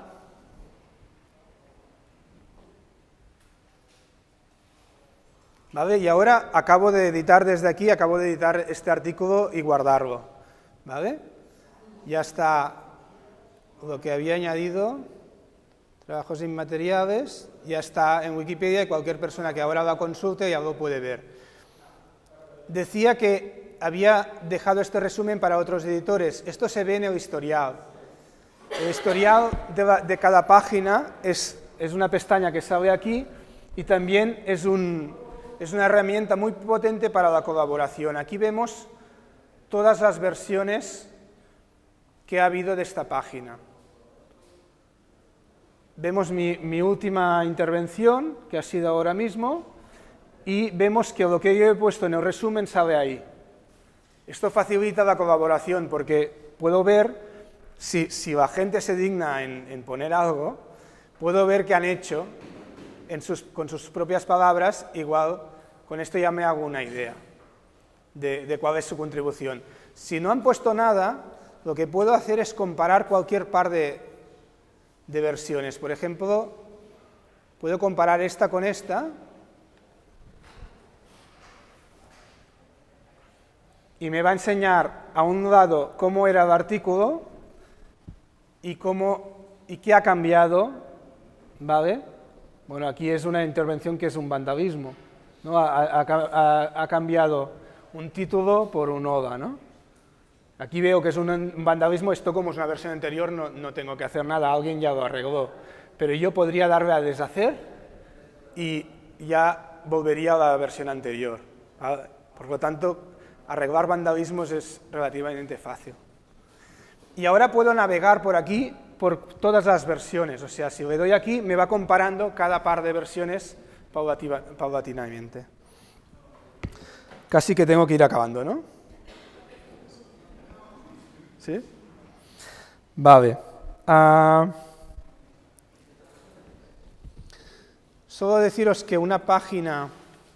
¿Vale? Y ahora acabo de editar desde aquí, acabo de editar este artículo y guardarlo. ¿Vale? Ya está lo que había añadido, trabajos inmateriales, ya está en Wikipedia y cualquier persona que ahora la consulte ya lo puede ver. Decía que había dejado este resumen para otros editores. Esto se ve en el historial. El historial de, la, de cada página es, es una pestaña que sale aquí y también es, un, es una herramienta muy potente para la colaboración. Aquí vemos todas las versiones que ha habido de esta página. Vemos mi, mi última intervención, que ha sido ahora mismo, y vemos que lo que yo he puesto en el resumen sale ahí. Esto facilita la colaboración porque puedo ver, si, si la gente se digna en, en poner algo, puedo ver qué han hecho en sus, con sus propias palabras, igual con esto ya me hago una idea de, de cuál es su contribución. Si no han puesto nada, lo que puedo hacer es comparar cualquier par de, de versiones. Por ejemplo, puedo comparar esta con esta, y me va a enseñar a un lado cómo era el artículo y, cómo, y qué ha cambiado, ¿vale? Bueno, aquí es una intervención que es un vandalismo, ¿no? Ha, ha, ha, ha cambiado un título por un oda, ¿no? Aquí veo que es un vandalismo, esto como es una versión anterior no, no tengo que hacer nada, alguien ya lo arregló, pero yo podría darle a deshacer y ya volvería a la versión anterior, ¿vale? Por lo tanto, arreglar vandalismos es relativamente fácil. Y ahora puedo navegar por aquí por todas las versiones, o sea, si le doy aquí me va comparando cada par de versiones paulatinamente. Casi que tengo que ir acabando, ¿no? ¿Sí? Vale. Uh, solo deciros que una página...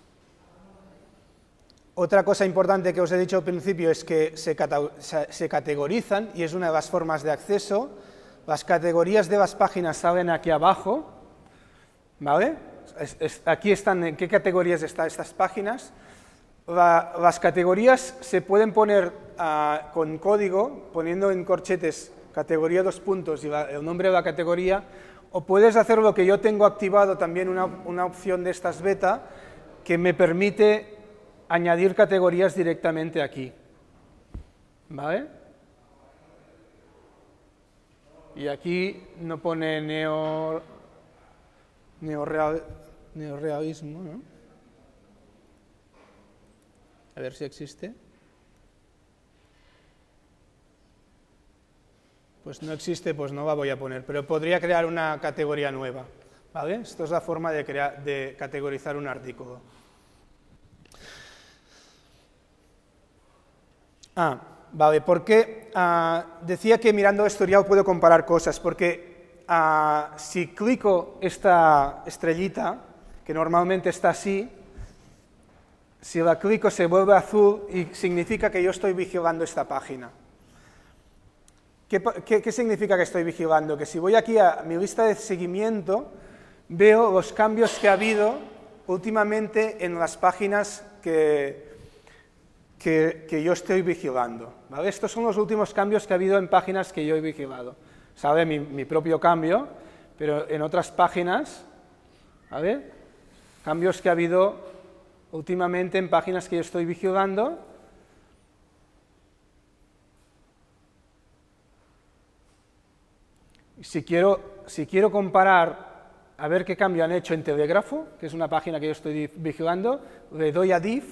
Otra cosa importante que os he dicho al principio es que se, se categorizan y es una de las formas de acceso. Las categorías de las páginas salen aquí abajo, ¿vale? Es, es, aquí están en qué categorías están estas páginas. La, las categorías se pueden poner uh, con código, poniendo en corchetes categoría dos puntos y la, el nombre de la categoría, o puedes hacer lo que yo tengo activado también, una, una opción de estas beta, que me permite añadir categorías directamente aquí, ¿vale? Y aquí no pone neo, neoreal, neorealismo, ¿no? A ver si existe. Pues no existe, pues no la voy a poner, pero podría crear una categoría nueva, ¿vale? Esto es la forma de, crear, de categorizar un artículo. Ah, vale, porque uh, decía que mirando el historial puedo comparar cosas, porque uh, si clico esta estrellita, que normalmente está así, si la clico se vuelve azul y significa que yo estoy vigilando esta página. ¿Qué, qué, qué significa que estoy vigilando? Que si voy aquí a mi lista de seguimiento, veo los cambios que ha habido últimamente en las páginas que... Que, que yo estoy vigilando, ¿vale? Estos son los últimos cambios que ha habido en páginas que yo he vigilado. sale mi, mi propio cambio, pero en otras páginas, ¿vale? Cambios que ha habido últimamente en páginas que yo estoy vigilando. Si quiero, si quiero comparar, a ver qué cambio han hecho en Telégrafo, que es una página que yo estoy vigilando, le doy a div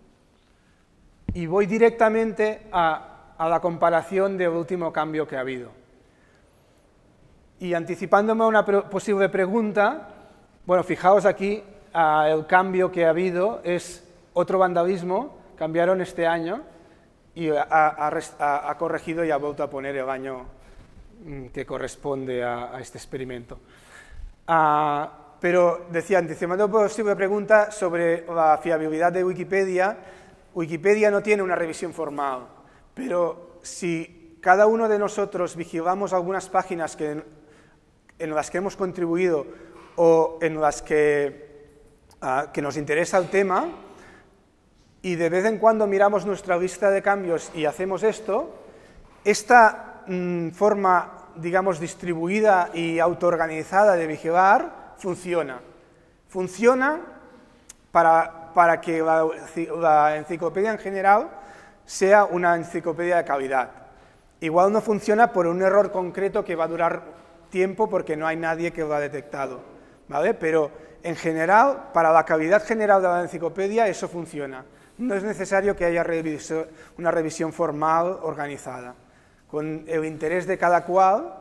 y voy directamente a, a la comparación del último cambio que ha habido. Y anticipándome a una pre- posible pregunta, bueno, fijaos aquí, uh, el cambio que ha habido es otro vandalismo, cambiaron este año y ha, ha, ha, ha corregido y ha vuelto a poner el año que corresponde a, a este experimento. Uh, pero decía, anticipando una posible pregunta sobre la fiabilidad de Wikipedia, Wikipedia no tiene una revisión formal, pero si cada uno de nosotros vigilamos algunas páginas que, en las que hemos contribuido o en las que, uh, que nos interesa el tema, y de vez en cuando miramos nuestra lista de cambios y hacemos esto, esta forma, digamos, distribuida y autoorganizada de vigilar funciona. Funciona para, para que la, la enciclopedia en general sea una enciclopedia de calidad. Igual no funciona por un error concreto que va a durar tiempo porque no hay nadie que lo ha detectado, ¿vale? Pero en general, para la calidad general de la enciclopedia, eso funciona. No es necesario que haya reviso, una revisión formal organizada. Con el interés de cada cual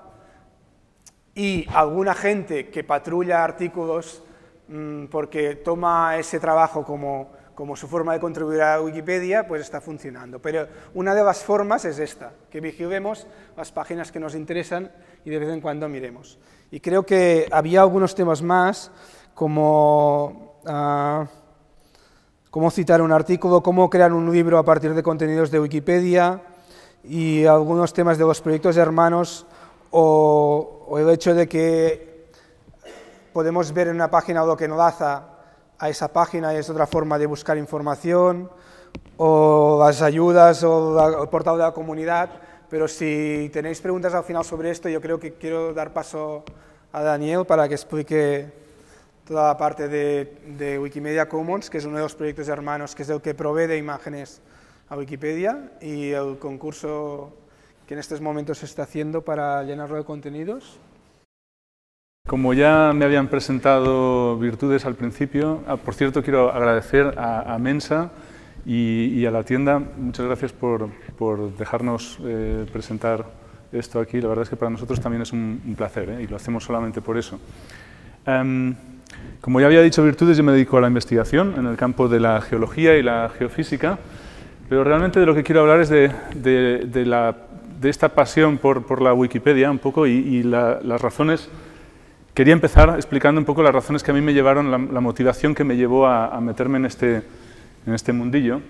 y alguna gente que patrulla artículos mmm, porque toma ese trabajo como, como su forma de contribuir a Wikipedia, pues está funcionando. Pero una de las formas es esta, que vigilemos las páginas que nos interesan y de vez en cuando miremos. Y creo que había algunos temas más, como uh, cómo citar un artículo, cómo crear un libro a partir de contenidos de Wikipedia, y algunos temas de los proyectos hermanos o, o el hecho de que podemos ver en una página lo que enlaza a esa página y es otra forma de buscar información, o las ayudas o la, el portal de la comunidad. Pero si tenéis preguntas al final sobre esto, yo creo que quiero dar paso a Daniel para que explique toda la parte de, de Wikimedia Commons, que es uno de los proyectos hermanos, que es el que provee de imágenes a Wikipedia, y el concurso que en estos momentos se está haciendo para llenarlo de contenidos. Como ya me habían presentado Virtudes al principio, ah, por cierto quiero agradecer a, a Mensa y, y a la tienda, muchas gracias por, por dejarnos eh, presentar esto aquí. La verdad es que para nosotros también es un, un placer, ¿eh? Y lo hacemos solamente por eso. Um, como ya había dicho Virtudes, yo me dedico a la investigación en el campo de la geología y la geofísica. Pero realmente de lo que quiero hablar es de, de, de, la, de esta pasión por, por la Wikipedia un poco y, y la, las razones. Quería empezar explicando un poco las razones que a mí me llevaron, la, la motivación que me llevó a, a meterme en este, en este mundillo.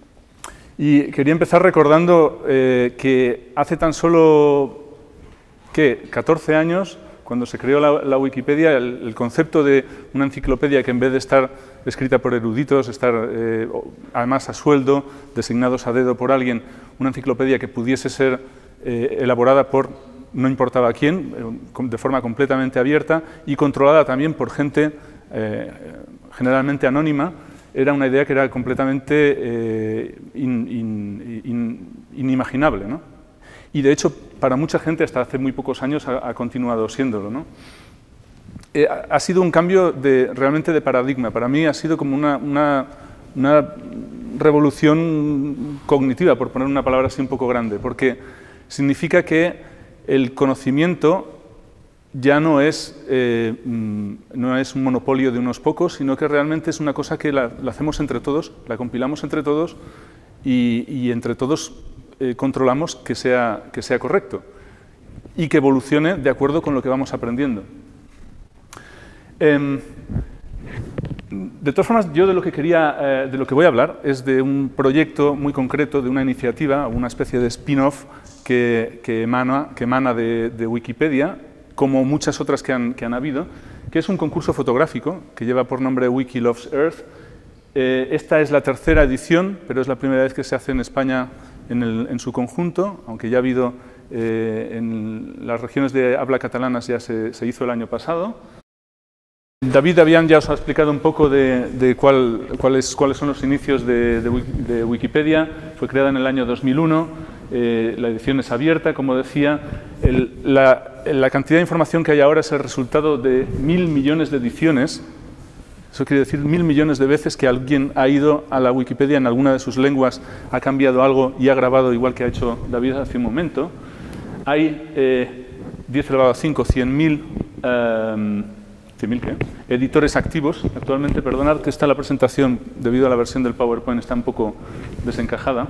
Y quería empezar recordando eh, que hace tan solo, ¿qué?, catorce años, cuando se creó la, la Wikipedia, el, el concepto de una enciclopedia que en vez de estar escrita por eruditos, estar eh, además a sueldo, designados a dedo por alguien, una enciclopedia que pudiese ser eh, elaborada por no importaba quién, eh, de forma completamente abierta y controlada también por gente eh, generalmente anónima, era una idea que era completamente eh, in, in, in, inimaginable, ¿no? Y de hecho, para mucha gente, hasta hace muy pocos años, ha, ha continuado siéndolo, ¿no? Eh, ha sido un cambio de, realmente de paradigma. Para mí ha sido como una, una, una revolución cognitiva, por poner una palabra así un poco grande, porque significa que el conocimiento ya no es, eh, no es un monopolio de unos pocos, sino que realmente es una cosa que la, la hacemos entre todos, la compilamos entre todos y, y entre todos eh, controlamos que sea, que sea correcto y que evolucione de acuerdo con lo que vamos aprendiendo. Eh, de todas formas, yo de lo que quería, eh, de lo que voy a hablar es de un proyecto muy concreto, de una iniciativa, una especie de spin-off que, que emana, que emana de, de Wikipedia, como muchas otras que han, que han habido, que es un concurso fotográfico que lleva por nombre Wiki Loves Earth. Eh, esta es la tercera edición, pero es la primera vez que se hace en España en, el, en su conjunto, aunque ya ha habido eh, en las regiones de habla catalanas ya se, se hizo el año pasado. David Avian ya os ha explicado un poco de, de cuál, cuáles, cuáles son los inicios de, de, de Wikipedia. Fue creada en el año dos mil uno, eh, la edición es abierta, como decía. El, la, la cantidad de información que hay ahora es el resultado de mil millones de ediciones. Eso quiere decir mil millones de veces que alguien ha ido a la Wikipedia en alguna de sus lenguas, ha cambiado algo y ha grabado igual que ha hecho David hace un momento. Hay eh, diez elevado a cinco, cien mil... Eh, ¿qué? editores activos. Actualmente, perdonad que está la presentación, debido a la versión del PowerPoint, está un poco desencajada.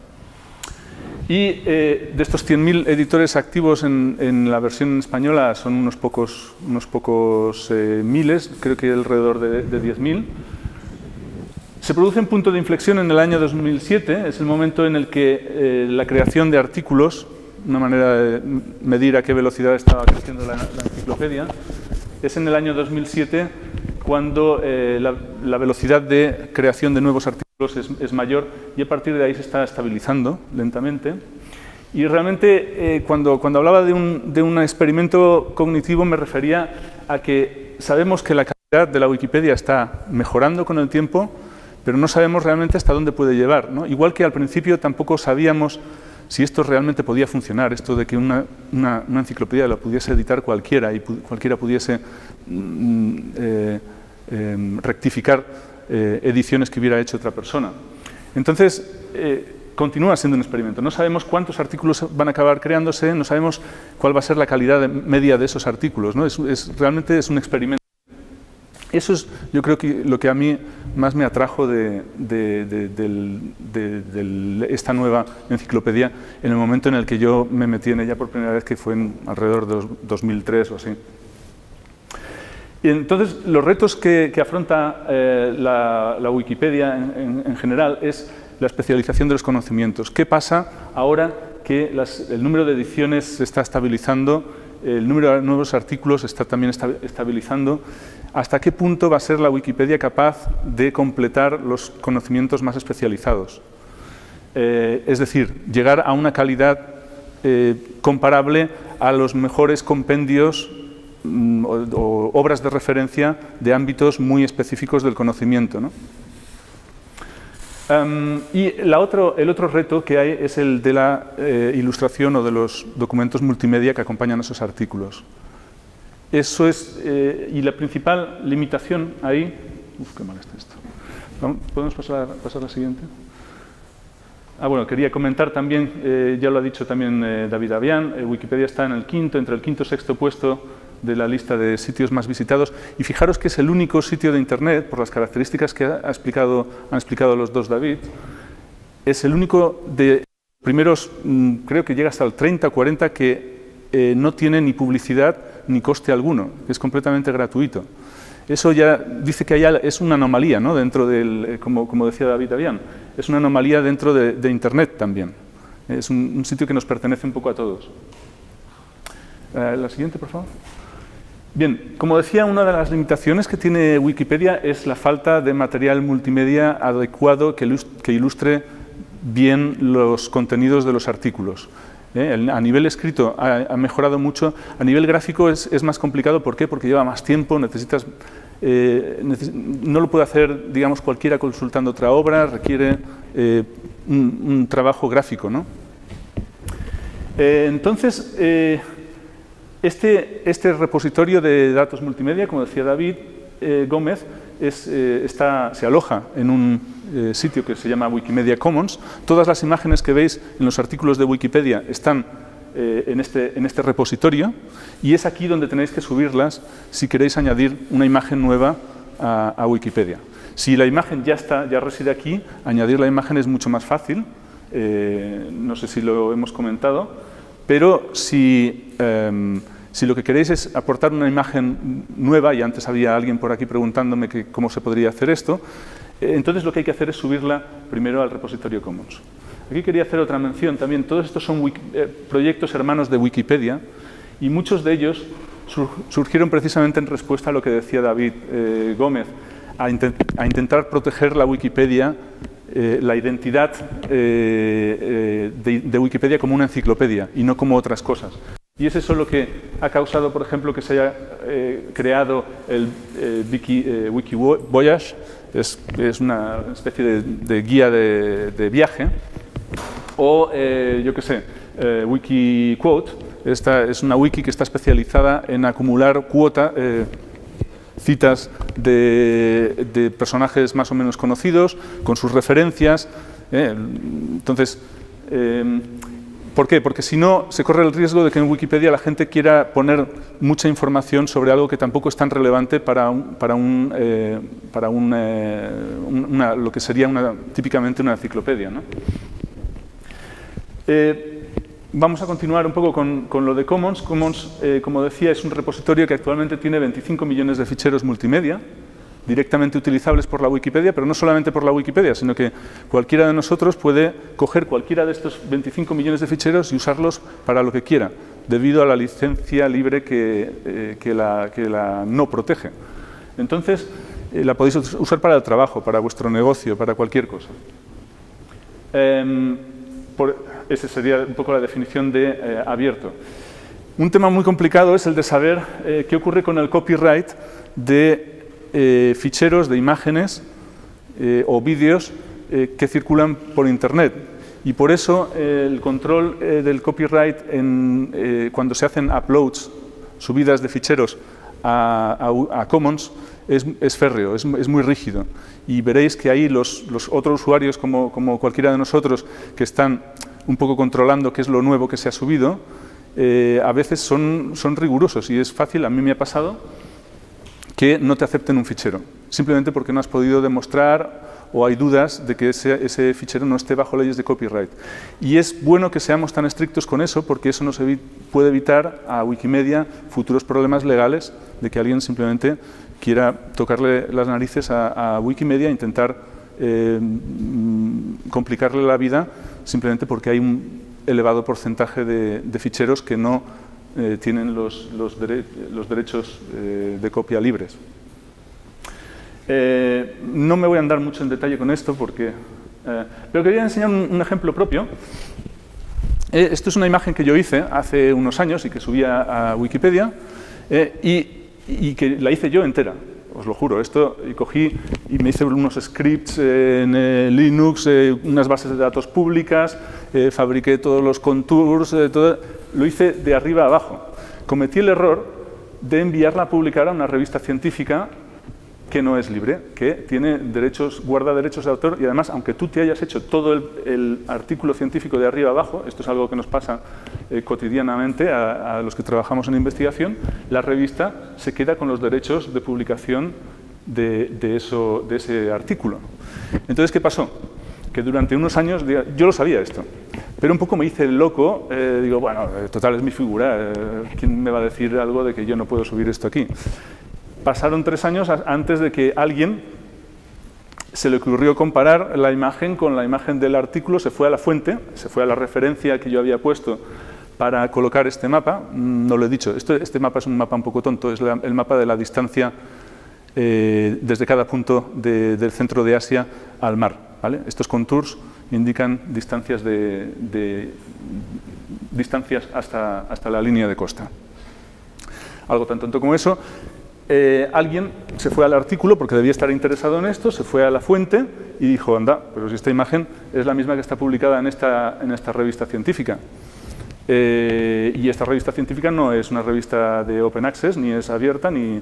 Y eh, de estos cien mil editores activos en, en la versión española son unos pocos, unos pocos eh, miles, creo que alrededor de, de diez mil. Se produce un punto de inflexión en el año dos mil siete, es el momento en el que eh, la creación de artículos, una manera de medir a qué velocidad estaba creciendo la, la enciclopedia, es en el año dos mil siete cuando eh, la, la velocidad de creación de nuevos artículos es, es mayor y a partir de ahí se está estabilizando lentamente. Y realmente eh, cuando, cuando hablaba de un, de un experimento cognitivo me refería a que sabemos que la calidad de la Wikipedia está mejorando con el tiempo, pero no sabemos realmente hasta dónde puede llevar, ¿no? Igual que al principio tampoco sabíamos si esto realmente podía funcionar, esto de que una, una, una enciclopedia la pudiese editar cualquiera y pu cualquiera pudiese mm, eh, eh, rectificar eh, ediciones que hubiera hecho otra persona. Entonces, eh, continúa siendo un experimento. No sabemos cuántos artículos van a acabar creándose, no sabemos cuál va a ser la calidad de, media de esos artículos, ¿no? Es, es, realmente es un experimento. Eso es, yo creo que lo que a mí más me atrajo de, de, de, de, de, de esta nueva enciclopedia en el momento en el que yo me metí en ella por primera vez, que fue en alrededor de dos mil tres o así. Y entonces, los retos que, que afronta eh, la, la Wikipedia en, en, en general es la especialización de los conocimientos. ¿Qué pasa ahora que las, el número de ediciones se está estabilizando, el número de nuevos artículos está también estabilizando? ¿Hasta qué punto va a ser la Wikipedia capaz de completar los conocimientos más especializados? Eh, es decir, llegar a una calidad eh, comparable a los mejores compendios mm, o, o obras de referencia de ámbitos muy específicos del conocimiento, ¿no? Um, y la otro, el otro reto que hay es el de la eh, ilustración o de los documentos multimedia que acompañan a esos artículos. Eso es, eh, y la principal limitación ahí... Uf, qué mal está esto. ¿Podemos pasar, pasar a la siguiente? Ah, bueno, quería comentar también, eh, ya lo ha dicho también eh, David Avian, eh, Wikipedia está en el quinto, entre el quinto y sexto puesto de la lista de sitios más visitados, y fijaros que es el único sitio de Internet, por las características que ha explicado, han explicado los dos David, es el único de primeros, mmm, creo que llega hasta el treinta o cuarenta, que eh, no tiene ni publicidad ni coste alguno, es completamente gratuito. Eso ya dice que hay, es una anomalía, ¿no? Dentro del, eh, como, como decía David Avian, es una anomalía dentro de, de Internet también. Es un, un sitio que nos pertenece un poco a todos. Eh, la siguiente, por favor. Bien, como decía, una de las limitaciones que tiene Wikipedia es la falta de material multimedia adecuado que ilustre, que ilustre bien los contenidos de los artículos. ¿Eh? A nivel escrito ha, ha mejorado mucho, a nivel gráfico es, es más complicado. ¿Por qué? Porque lleva más tiempo, necesitas, eh, neces no lo puede hacer, digamos, cualquiera consultando otra obra, requiere eh, un, un trabajo gráfico, ¿no? Eh, entonces, eh, Este, este repositorio de datos multimedia, como decía David eh, Gómez, es, eh, está, se aloja en un eh, sitio que se llama Wikimedia Commons. Todas las imágenes que veis en los artículos de Wikipedia están eh, en, este, en este repositorio, y es aquí donde tenéis que subirlas si queréis añadir una imagen nueva a, a Wikipedia. Si la imagen ya, está, ya reside aquí, añadir la imagen es mucho más fácil, eh, no sé si lo hemos comentado, pero si... Eh, Si lo que queréis es aportar una imagen nueva, y antes había alguien por aquí preguntándome que cómo se podría hacer esto, eh, entonces lo que hay que hacer es subirla primero al repositorio Commons. Aquí quería hacer otra mención también. Todos estos son wiki, eh, proyectos hermanos de Wikipedia, y muchos de ellos sur, surgieron precisamente en respuesta a lo que decía David eh, Gómez, a, intent, a intentar proteger la Wikipedia eh, la identidad eh, eh, de, de Wikipedia como una enciclopedia y no como otras cosas. Y es eso lo que ha causado, por ejemplo, que se haya eh, creado el eh, Wiki, eh, Wiki Voyage, es, es una especie de, de guía de, de viaje, o, eh, yo qué sé, eh, Wikiquote, esta es una wiki que está especializada en acumular cuota, eh, citas de, de personajes más o menos conocidos, con sus referencias. Eh, entonces, eh, ¿por qué? Porque si no, se corre el riesgo de que en Wikipedia la gente quiera poner mucha información sobre algo que tampoco es tan relevante para, un, para, un, eh, para un, eh, una, lo que sería una, típicamente una enciclopedia, ¿no? Eh, vamos a continuar un poco con, con lo de Commons. Commons, eh, como decía, es un repositorio que actualmente tiene veinticinco millones de ficheros multimedia, directamente utilizables por la Wikipedia, pero no solamente por la Wikipedia, sino que cualquiera de nosotros puede coger cualquiera de estos veinticinco millones de ficheros y usarlos para lo que quiera, debido a la licencia libre que, eh, que, la, que la no protege. Entonces, eh, la podéis usar para el trabajo, para vuestro negocio, para cualquier cosa. Eh, por, esa sería un poco la definición de eh, abierto. Un tema muy complicado es el de saber eh, qué ocurre con el copyright de Eh, ficheros de imágenes eh, o vídeos eh, que circulan por Internet. Y por eso eh, el control eh, del copyright en, eh, cuando se hacen uploads, subidas de ficheros a, a, a Commons, es, es férreo, es, es muy rígido. Y veréis que ahí los, los otros usuarios, como, como cualquiera de nosotros, que están un poco controlando qué es lo nuevo que se ha subido, eh, a veces son, son rigurosos y es fácil, a mí me ha pasado, que no te acepten un fichero, simplemente porque no has podido demostrar o hay dudas de que ese, ese fichero no esté bajo leyes de copyright. Y es bueno que seamos tan estrictos con eso, porque eso nos evi- puede evitar a Wikimedia futuros problemas legales de que alguien simplemente quiera tocarle las narices a, a Wikimedia e intentar eh, complicarle la vida simplemente porque hay un elevado porcentaje de, de ficheros que no Eh, tienen los, los, dere los derechos eh, de copia libres. Eh, no me voy a andar mucho en detalle con esto, porque, eh, pero quería enseñar un, un ejemplo propio. Eh, esto es una imagen que yo hice hace unos años y que subí a, a Wikipedia, eh, y, y que la hice yo entera, os lo juro. Esto, y cogí y me hice unos scripts eh, en eh, Linux, eh, unas bases de datos públicas, eh, fabriqué todos los contours, eh, todo, lo hice de arriba a abajo. Cometí el error de enviarla a publicar a una revista científica que no es libre, que tiene derechos, guarda derechos de autor, y además, aunque tú te hayas hecho todo el, el artículo científico de arriba a abajo, esto es algo que nos pasa eh, cotidianamente a, a los que trabajamos en investigación, la revista se queda con los derechos de publicación de, de, eso, de ese artículo. Entonces, ¿qué pasó? Que durante unos años, yo lo sabía esto, pero un poco me hice el loco, eh, digo, bueno, total es mi figura, eh, ¿quién me va a decir algo de que yo no puedo subir esto aquí? Pasaron tres años antes de que alguien se le ocurrió comparar la imagen con la imagen del artículo, se fue a la fuente, se fue a la referencia que yo había puesto para colocar este mapa. No lo he dicho, esto, este mapa es un mapa un poco tonto, es la, el mapa de la distancia eh, desde cada punto de, del centro de Asia al mar, ¿vale? Estos contours indican distancias, de, de, distancias hasta, hasta la línea de costa. Algo tan tonto como eso. Eh, alguien se fue al artículo porque debía estar interesado en esto, se fue a la fuente y dijo, anda, pero si esta imagen es la misma que está publicada en esta, en esta revista científica. Eh, y esta revista científica no es una revista de open access, ni es abierta, ni...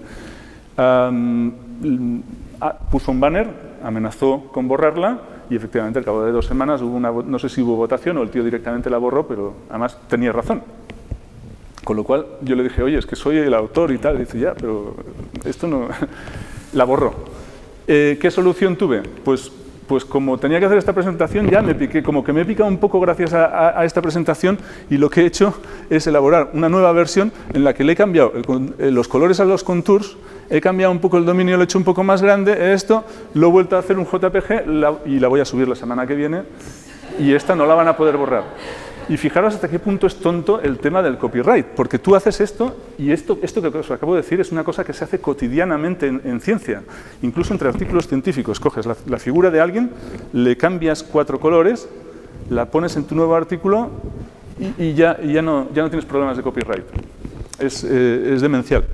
Um, puso un banner, amenazó con borrarla y efectivamente al cabo de dos semanas hubo una, no sé si hubo votación o el tío directamente la borró, pero además tenía razón. Con lo cual yo le dije, oye, es que soy el autor y tal. Y dice, ya, pero esto no... La borró. Eh, ¿Qué solución tuve? Pues, pues como tenía que hacer esta presentación, ya me piqué, como que me he picado un poco gracias a, a, a esta presentación, y lo que he hecho es elaborar una nueva versión en la que le he cambiado el, los colores a los contours, he cambiado un poco el dominio, lo he hecho un poco más grande, esto, lo he vuelto a hacer un J P G la, y la voy a subir la semana que viene. y esta no la van a poder borrar. Y fijaros hasta qué punto es tonto el tema del copyright, porque tú haces esto, y esto, esto que os acabo de decir es una cosa que se hace cotidianamente en, en ciencia, incluso entre artículos científicos. Coges la, la figura de alguien, le cambias cuatro colores, la pones en tu nuevo artículo y, y, ya, y ya, no, ya no tienes problemas de copyright. Es, eh, es demencial.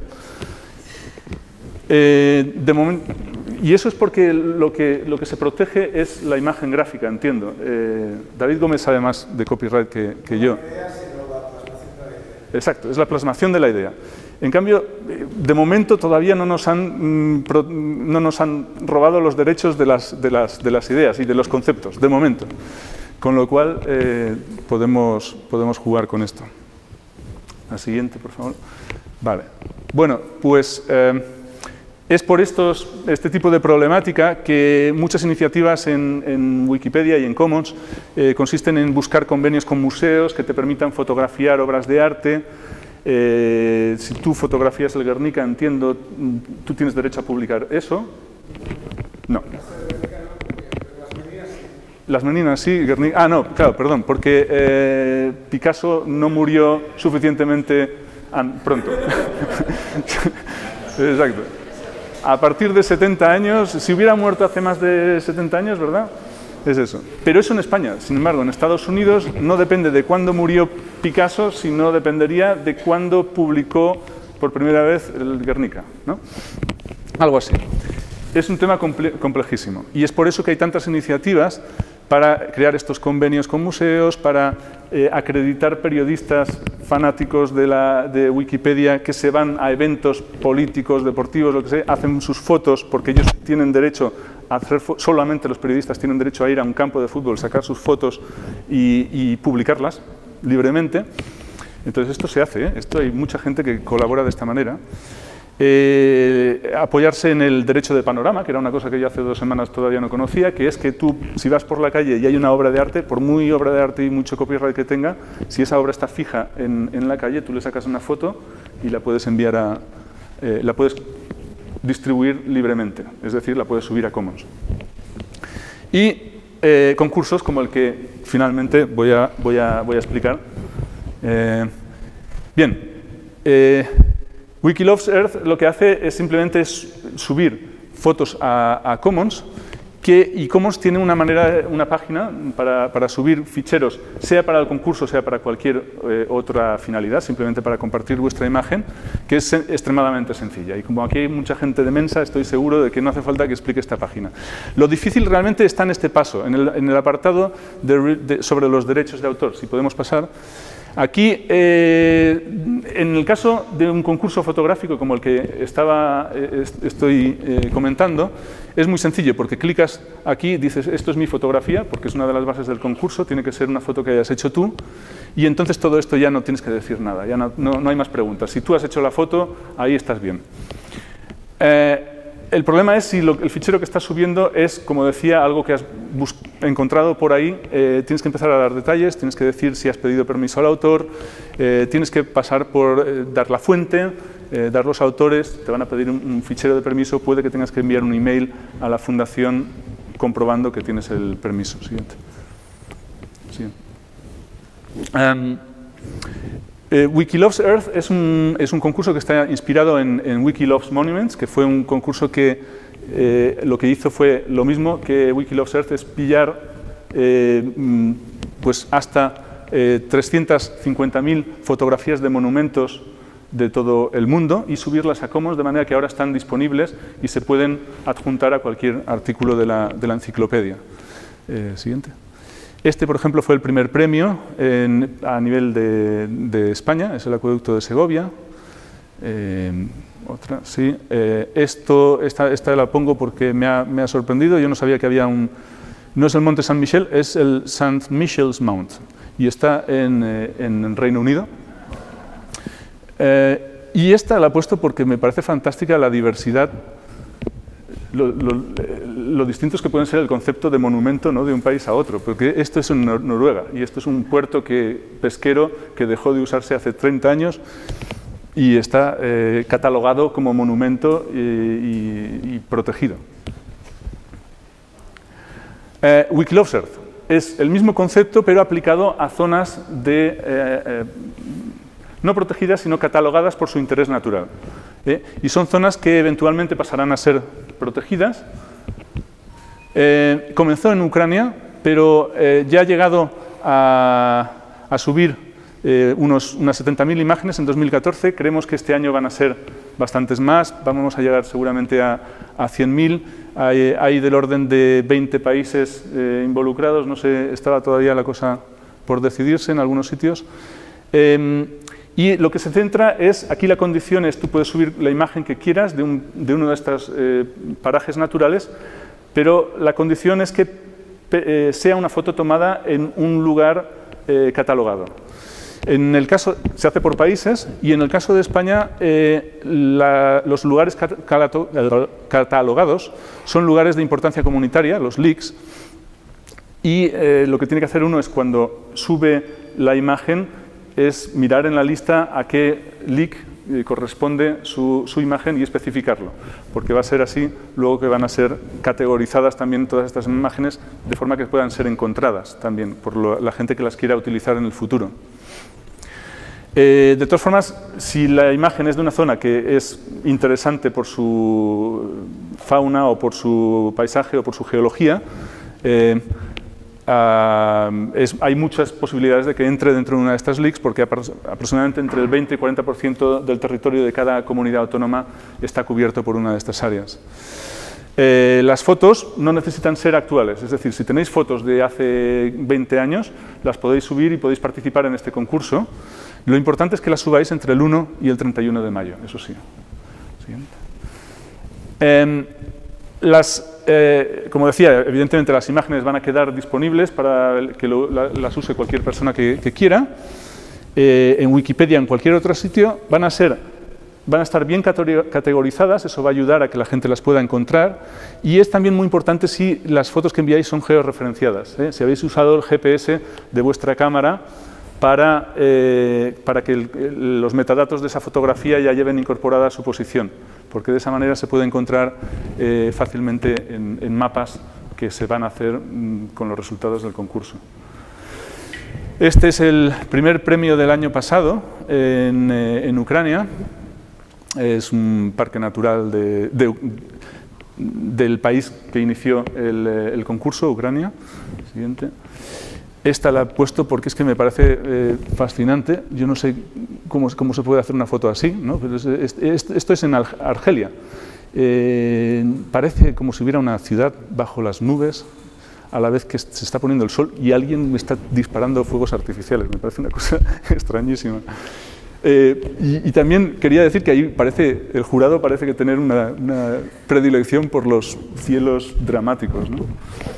Eh, de momento... Y eso es porque lo que, lo que se protege es la imagen gráfica, entiendo. Eh, David Gómez sabe más de copyright que, que yo. Exacto, es la plasmación de la idea. En cambio, de momento todavía no nos han, no nos han robado los derechos de las, de, las, de las ideas y de los conceptos, de momento. Con lo cual, eh, podemos, podemos jugar con esto. La siguiente, por favor. Vale. Bueno, pues... Eh, Es por estos, este tipo de problemática que muchas iniciativas en, en Wikipedia y en Commons eh, consisten en buscar convenios con museos que te permitan fotografiar obras de arte. Eh, si tú fotografías el Guernica, entiendo, tú tienes derecho a publicar eso. No. Las meninas sí, Guernica. Ah, no, claro, perdón, porque eh, Picasso no murió suficientemente pronto. Exacto. A partir de setenta años, si hubiera muerto hace más de setenta años, ¿verdad? Es eso. Pero eso en España. Sin embargo, en Estados Unidos no depende de cuándo murió Picasso, sino dependería de cuándo publicó por primera vez el Guernica, ¿no? Algo así. Es un tema comple complejísimo. Y es por eso que hay tantas iniciativas para crear estos convenios con museos, para eh, acreditar periodistas fanáticos de, la, de Wikipedia que se van a eventos políticos, deportivos, lo que sea, hacen sus fotos porque ellos tienen derecho a hacer, solamente los periodistas tienen derecho a ir a un campo de fútbol, sacar sus fotos y, y publicarlas libremente. Entonces esto se hace, ¿eh? Esto hay mucha gente que colabora de esta manera. Eh, apoyarse en el derecho de panorama, que era una cosa que yo hace dos semanas todavía no conocía, que es que tú, si vas por la calle y hay una obra de arte, por muy obra de arte y mucho copyright que tenga, si esa obra está fija en, en la calle, tú le sacas una foto y la puedes enviar a... Eh, la puedes distribuir libremente, es decir, la puedes subir a Commons. Y eh, concursos como el que finalmente voy a, voy a, voy a explicar. Eh, bien, eh, Wikiloves Earth lo que hace es simplemente subir fotos a, a Commons, que, y Commons tiene una manera, una página para, para subir ficheros, sea para el concurso, sea para cualquier eh, otra finalidad, simplemente para compartir vuestra imagen, que es extremadamente sencilla. Y como aquí hay mucha gente de Mensa, estoy seguro de que no hace falta que explique esta página. Lo difícil realmente está en este paso, en el, en el apartado de, de, sobre los derechos de autor. Si podemos pasar. Aquí, eh, en el caso de un concurso fotográfico como el que estaba, eh, estoy eh, comentando, es muy sencillo porque clicas aquí, dices esto es mi fotografía, porque es una de las bases del concurso, tiene que ser una foto que hayas hecho tú, y entonces todo esto ya no tienes que decir nada, ya no, no, no hay más preguntas. Si tú has hecho la foto, ahí estás bien. Eh, El problema es si lo, el fichero que estás subiendo es, como decía, algo que has encontrado por ahí. Eh, tienes que empezar a dar detalles, tienes que decir si has pedido permiso al autor, eh, tienes que pasar por eh, dar la fuente, eh, dar los autores, te van a pedir un, un fichero de permiso, puede que tengas que enviar un email a la fundación comprobando que tienes el permiso. Siguiente. Siguiente. Um, Eh, Wikiloves Earth es un, es un concurso que está inspirado en, en Wikiloves Monuments, que fue un concurso que eh, lo que hizo fue lo mismo que Wikiloves Earth, es pillar eh, pues hasta eh, trescientas cincuenta mil fotografías de monumentos de todo el mundo y subirlas a Commons, de manera que ahora están disponibles y se pueden adjuntar a cualquier artículo de la, de la enciclopedia. Eh, siguiente. Este, por ejemplo, fue el primer premio en, a nivel de, de España, es el acueducto de Segovia. Eh, otra, sí. Eh, esto, esta, esta la pongo porque me ha, me ha sorprendido, yo no sabía que había un... No es el Monte Saint Michel, es el Saint Michel's Mount, y está en, eh, en Reino Unido. Eh, y esta la he puesto porque me parece fantástica la diversidad, Lo, lo, lo distintos que pueden ser el concepto de monumento, ¿no?, de un país a otro, porque esto es en Nor Noruega y esto es un puerto que, pesquero que dejó de usarse hace treinta años y está eh, catalogado como monumento y, y, y protegido. Eh, Wikiloves Earth. es el mismo concepto, pero aplicado a zonas de, eh, eh, no protegidas, sino catalogadas por su interés natural. ¿eh? Y son zonas que eventualmente pasarán a ser protegidas. Eh, comenzó en Ucrania, pero eh, ya ha llegado a, a subir eh, unos, unas setenta mil imágenes en dos mil catorce. Creemos que este año van a ser bastantes más, vamos a llegar seguramente a, a cien mil. Hay, hay del orden de veinte países eh, involucrados, no sé, estaba todavía la cosa por decidirse en algunos sitios. Eh, y lo que se centra es, aquí la condición es, tú puedes subir la imagen que quieras de, un, de uno de estos eh, parajes naturales, pero la condición es que eh, sea una foto tomada en un lugar eh, catalogado. En el caso, se hace por países, y en el caso de España, eh, la, los lugares cat, catalogados son lugares de importancia comunitaria, los L I Cs, y eh, lo que tiene que hacer uno es, cuando sube la imagen, es mirar en la lista a qué L I C eh, corresponde su, su imagen y especificarlo, porque va a ser así luego que van a ser categorizadas también todas estas imágenes, de forma que puedan ser encontradas también por lo, la gente que las quiera utilizar en el futuro. Eh, de todas formas, si la imagen es de una zona que es interesante por su fauna o por su paisaje o por su geología, eh, uh, es, hay muchas posibilidades de que entre dentro de una de estas L I Cs, porque aproximadamente entre el veinte y cuarenta por ciento del territorio de cada comunidad autónoma está cubierto por una de estas áreas. Eh, las fotos no necesitan ser actuales, es decir, si tenéis fotos de hace veinte años, las podéis subir y podéis participar en este concurso. Lo importante es que las subáis entre el uno y el treinta y uno de mayo, eso sí. Siguiente. Eh, las, eh, como decía, evidentemente las imágenes van a quedar disponibles para que lo, la, las use cualquier persona que, que quiera. Eh, en Wikipedia, en cualquier otro sitio, van a ser, van a estar bien categorizadas, eso va a ayudar a que la gente las pueda encontrar. Y es también muy importante si las fotos que enviáis son georreferenciadas, ¿eh? Si habéis usado el G P S de vuestra cámara para, eh, para que el, el, los metadatos de esa fotografía ya lleven incorporada su posición, porque de esa manera se puede encontrar eh, fácilmente en, en mapas que se van a hacer mm, con los resultados del concurso. Este es el primer premio del año pasado en, eh, en Ucrania. Es un parque natural de, de, del país que inició el, el concurso, Ucrania. Siguiente. Esta la he puesto porque es que me parece eh, fascinante. Yo no sé cómo, cómo se puede hacer una foto así, ¿no? Pero es, es, es, esto es en Argelia. Eh, parece como si hubiera una ciudad bajo las nubes a la vez que se está poniendo el sol y alguien me está disparando fuegos artificiales. Me parece una cosa extrañísima. Eh, y, y también quería decir que ahí parece, el jurado parece que tener una, una predilección por los cielos dramáticos, ¿no?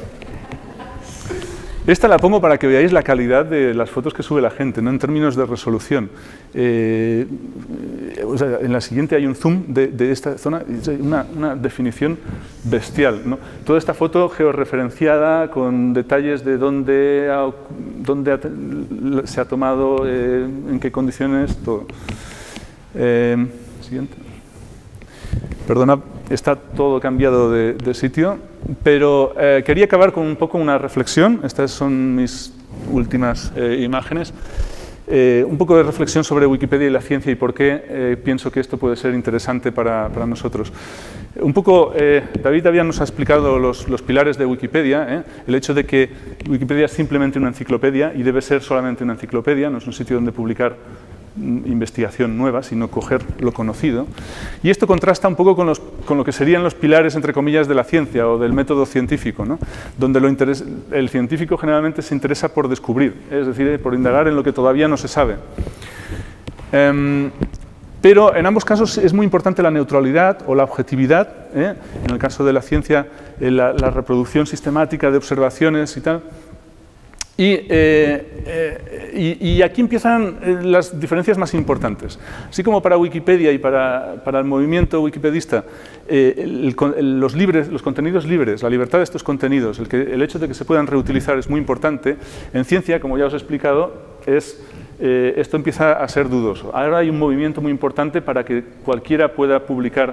Esta la pongo para que veáis la calidad de las fotos que sube la gente, ¿no? En términos de resolución. Eh, o sea, en la siguiente hay un zoom de, de esta zona, una, una definición bestial, ¿no? Toda esta foto georreferenciada con detalles de dónde, ha, dónde ha, se ha tomado, eh, en qué condiciones, todo. Eh, siguiente. Perdona, está todo cambiado de, de sitio, pero eh, quería acabar con un poco una reflexión. Estas son mis últimas eh, imágenes. Eh, un poco de reflexión sobre Wikipedia y la ciencia y por qué eh, pienso que esto puede ser interesante para, para nosotros. Un poco, eh, David había nos ha explicado los, los pilares de Wikipedia, ¿eh? El hecho de que Wikipedia es simplemente una enciclopedia y debe ser solamente una enciclopedia, no es un sitio donde publicar investigación nueva, sino coger lo conocido. Y esto contrasta un poco con, los, con lo que serían los pilares, entre comillas, de la ciencia o del método científico, ¿no? Donde lo interesa, el científico generalmente se interesa por descubrir, es decir, por indagar en lo que todavía no se sabe. Um, pero en ambos casos es muy importante la neutralidad o la objetividad, ¿eh? En el caso de la ciencia, eh, la, la reproducción sistemática de observaciones y tal. Y, eh, eh, y, y aquí empiezan las diferencias más importantes. Así como para Wikipedia y para, para el movimiento wikipedista, eh, el, el, los, libres, los contenidos libres, la libertad de estos contenidos, el, que, el hecho de que se puedan reutilizar es muy importante. En ciencia, como ya os he explicado, es, eh, esto empieza a ser dudoso. Ahora hay un movimiento muy importante para que cualquiera pueda publicar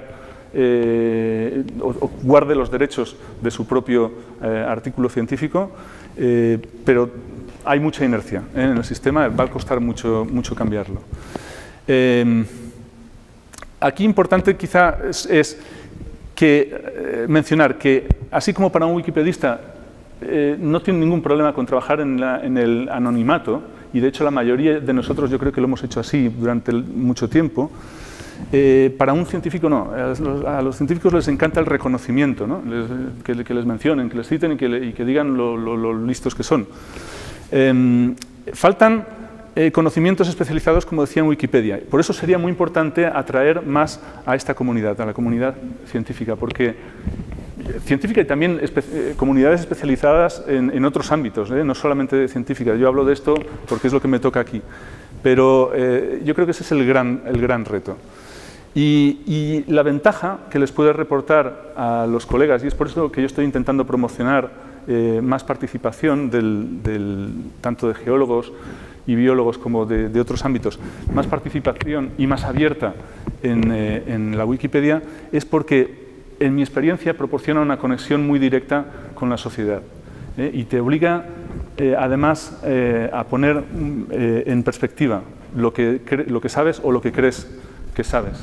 eh, o, o guarde los derechos de su propio eh, artículo científico, eh, pero hay mucha inercia ¿eh? en el sistema, va a costar mucho, mucho cambiarlo. Eh, aquí importante quizá es, es que, eh, mencionar que, así como para un wikipedista eh, no tiene ningún problema con trabajar en, la, en el anonimato, y de hecho la mayoría de nosotros yo creo que lo hemos hecho así durante el, mucho tiempo, Eh, para un científico no, a los, a los científicos les encanta el reconocimiento, ¿no? les, que, que les mencionen, que les citen y que, le, y que digan lo, lo, lo listos que son. Eh, faltan eh, conocimientos especializados, como decía en Wikipedia, por eso sería muy importante atraer más a esta comunidad, a la comunidad científica, porque científica y también espe eh, comunidades especializadas en, en otros ámbitos, ¿eh? no solamente científicas. Yo hablo de esto porque es lo que me toca aquí, pero eh, yo creo que ese es el gran, el gran reto. Y, y la ventaja que les puede reportar a los colegas, y es por eso que yo estoy intentando promocionar eh, más participación del, del, tanto de geólogos y biólogos como de, de otros ámbitos, más participación y más abierta en, eh, en la Wikipedia, es porque en mi experiencia proporciona una conexión muy directa con la sociedad ¿eh? y te obliga eh, además eh, a poner eh, en perspectiva lo que, lo que sabes o lo que crees que sabes.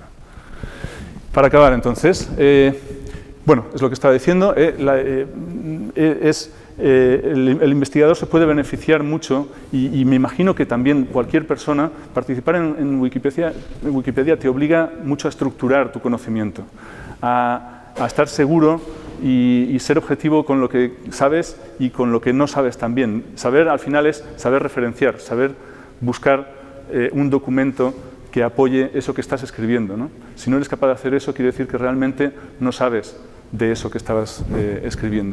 Para acabar entonces, eh, bueno, es lo que estaba diciendo, eh, la, eh, es, eh, el, el investigador se puede beneficiar mucho y, y me imagino que también cualquier persona, participar en, en, Wikipedia, en Wikipedia te obliga mucho a estructurar tu conocimiento, a, a estar seguro y, y ser objetivo con lo que sabes y con lo que no sabes también. Saber al final es saber referenciar, saber buscar eh, un documento que apoye eso que estás escribiendo, ¿no? Si no eres capaz de hacer eso, quiere decir que realmente no sabes de eso que estabas eh, escribiendo.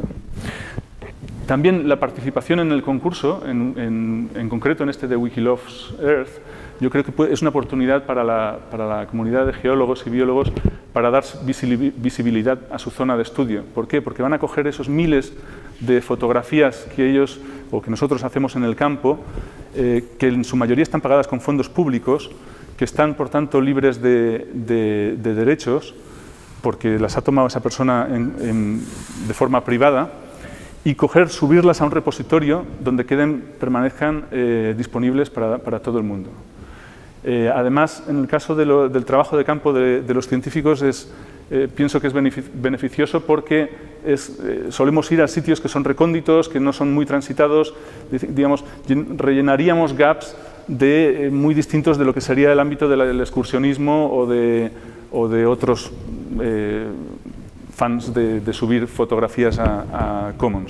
También la participación en el concurso, en, en, en concreto en este de Wikiloves Earth, yo creo que puede, es una oportunidad para la, para la comunidad de geólogos y biólogos para dar visibilidad a su zona de estudio. ¿Por qué? Porque van a coger esos miles de fotografías que ellos o que nosotros hacemos en el campo, eh, que en su mayoría están pagadas con fondos públicos, que están, por tanto, libres de, de, de derechos, porque las ha tomado esa persona en, en, de forma privada, y coger, subirlas a un repositorio donde queden, permanezcan eh, disponibles para, para todo el mundo. Eh, además, en el caso de lo, del trabajo de campo de, de los científicos, es, eh, pienso que es beneficioso porque es, eh, solemos ir a sitios que son recónditos, que no son muy transitados, digamos, rellenaríamos gaps de, eh, muy distintos de lo que sería el ámbito del, del excursionismo o de, o de otros eh, fans de, de subir fotografías a, a Commons.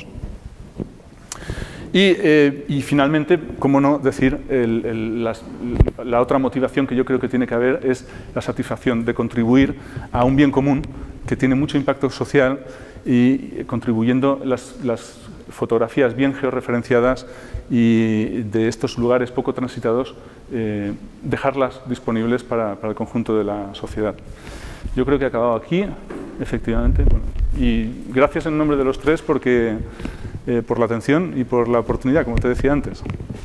Y, eh, y finalmente, cómo no decir, el, el, las, la otra motivación que yo creo que tiene que haber es la satisfacción de contribuir a un bien común que tiene mucho impacto social y contribuyendo las, las fotografías bien georreferenciadas y de estos lugares poco transitados, eh, dejarlas disponibles para, para el conjunto de la sociedad. Yo creo que he acabado aquí, efectivamente. Bueno, y gracias en nombre de los tres porque, eh, por la atención y por la oportunidad, como te decía antes.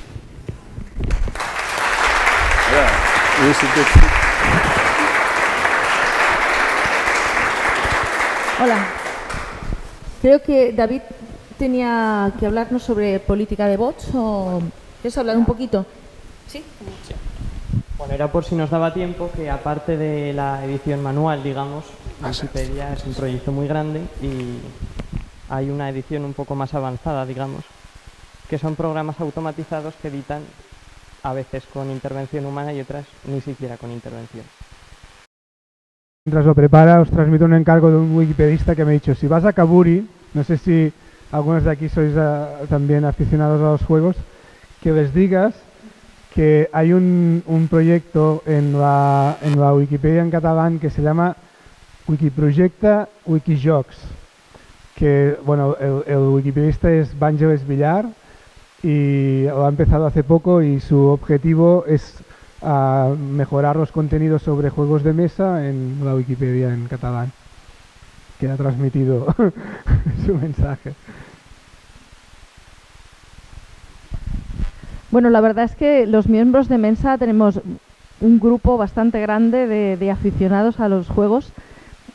Hola. Creo que David tenía que hablarnos sobre política de bots, o ¿quieres hablar un poquito? ¿Sí? Sí. Bueno, era por si nos daba tiempo que, aparte de la edición manual, digamos, Wikipedia es un proyecto muy grande y hay una edición un poco más avanzada, digamos, que son programas automatizados que editan a veces con intervención humana y otras ni siquiera con intervención. Mientras lo prepara, os transmito un encargo de un wikipedista que me ha dicho: si vas a Kaburi, no sé si algunos de aquí sois uh, también aficionados a los juegos, que les digas que hay un, un proyecto en la, en la Wikipedia en catalán que se llama Wikiprojecte Wikijocs, que bueno, el, el wikipedista es Vangelis Villar y lo ha empezado hace poco y su objetivo es uh, mejorar los contenidos sobre juegos de mesa en la Wikipedia en catalán, que ha transmitido su mensaje. Bueno, la verdad es que los miembros de Mensa tenemos un grupo bastante grande de, de aficionados a los juegos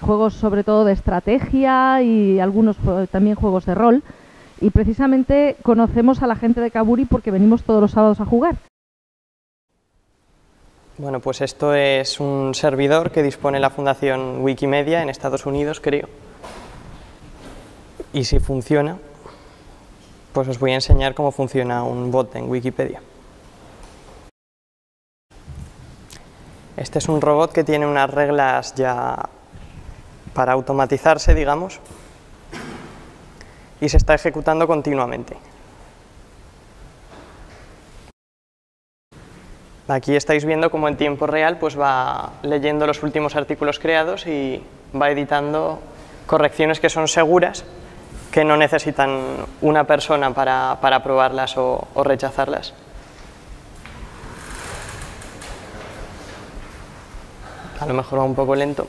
juegos sobre todo de estrategia y algunos también juegos de rol. Y precisamente conocemos a la gente de Kaburi porque venimos todos los sábados a jugar. Bueno, pues esto es un servidor que dispone la Fundación Wikimedia en Estados Unidos, creo. Y si funciona, pues os voy a enseñar cómo funciona un bot en Wikipedia. Este es un robot que tiene unas reglas ya para automatizarse, digamos, y se está ejecutando continuamente. Aquí estáis viendo cómo en tiempo real pues va leyendo los últimos artículos creados y va editando correcciones que son seguras, que no necesitan una persona para, para aprobarlas o, o rechazarlas. A lo mejor va un poco lento.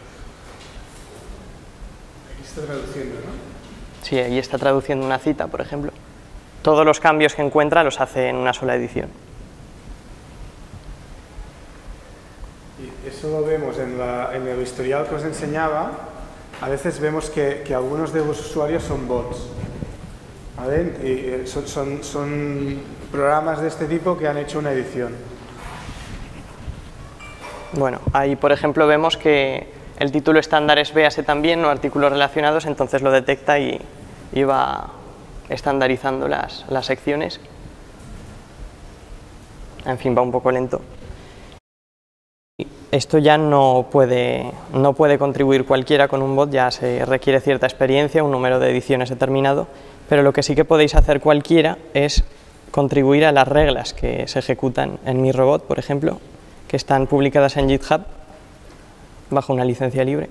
Aquí está traduciendo, ¿no? Sí, ahí está traduciendo una cita, por ejemplo. Todos los cambios que encuentra los hace en una sola edición. Y eso lo vemos en, la, en el historial que os enseñaba. A veces vemos que, que algunos de los usuarios son bots. ¿Vale? Y son, son, son programas de este tipo que han hecho una edición. Bueno, ahí por ejemplo vemos que el título estándar es véase también, no artículos relacionados, entonces lo detecta y, y va estandarizando las, las secciones. En fin, va un poco lento. Esto ya no puede, no puede contribuir cualquiera con un bot, ya se requiere cierta experiencia, un número de ediciones determinado, pero lo que sí que podéis hacer cualquiera es contribuir a las reglas que se ejecutan en Mi Robot, por ejemplo, que están publicadas en GitHub bajo una licencia libre.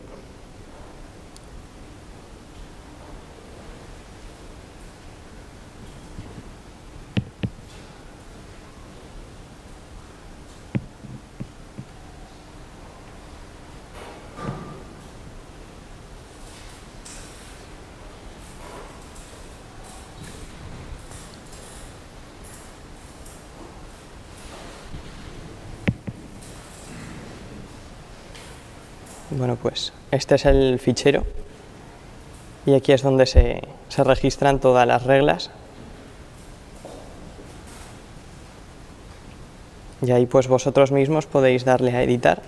Bueno, pues este es el fichero y aquí es donde se, se registran todas las reglas. Y ahí pues vosotros mismos podéis darle a editar.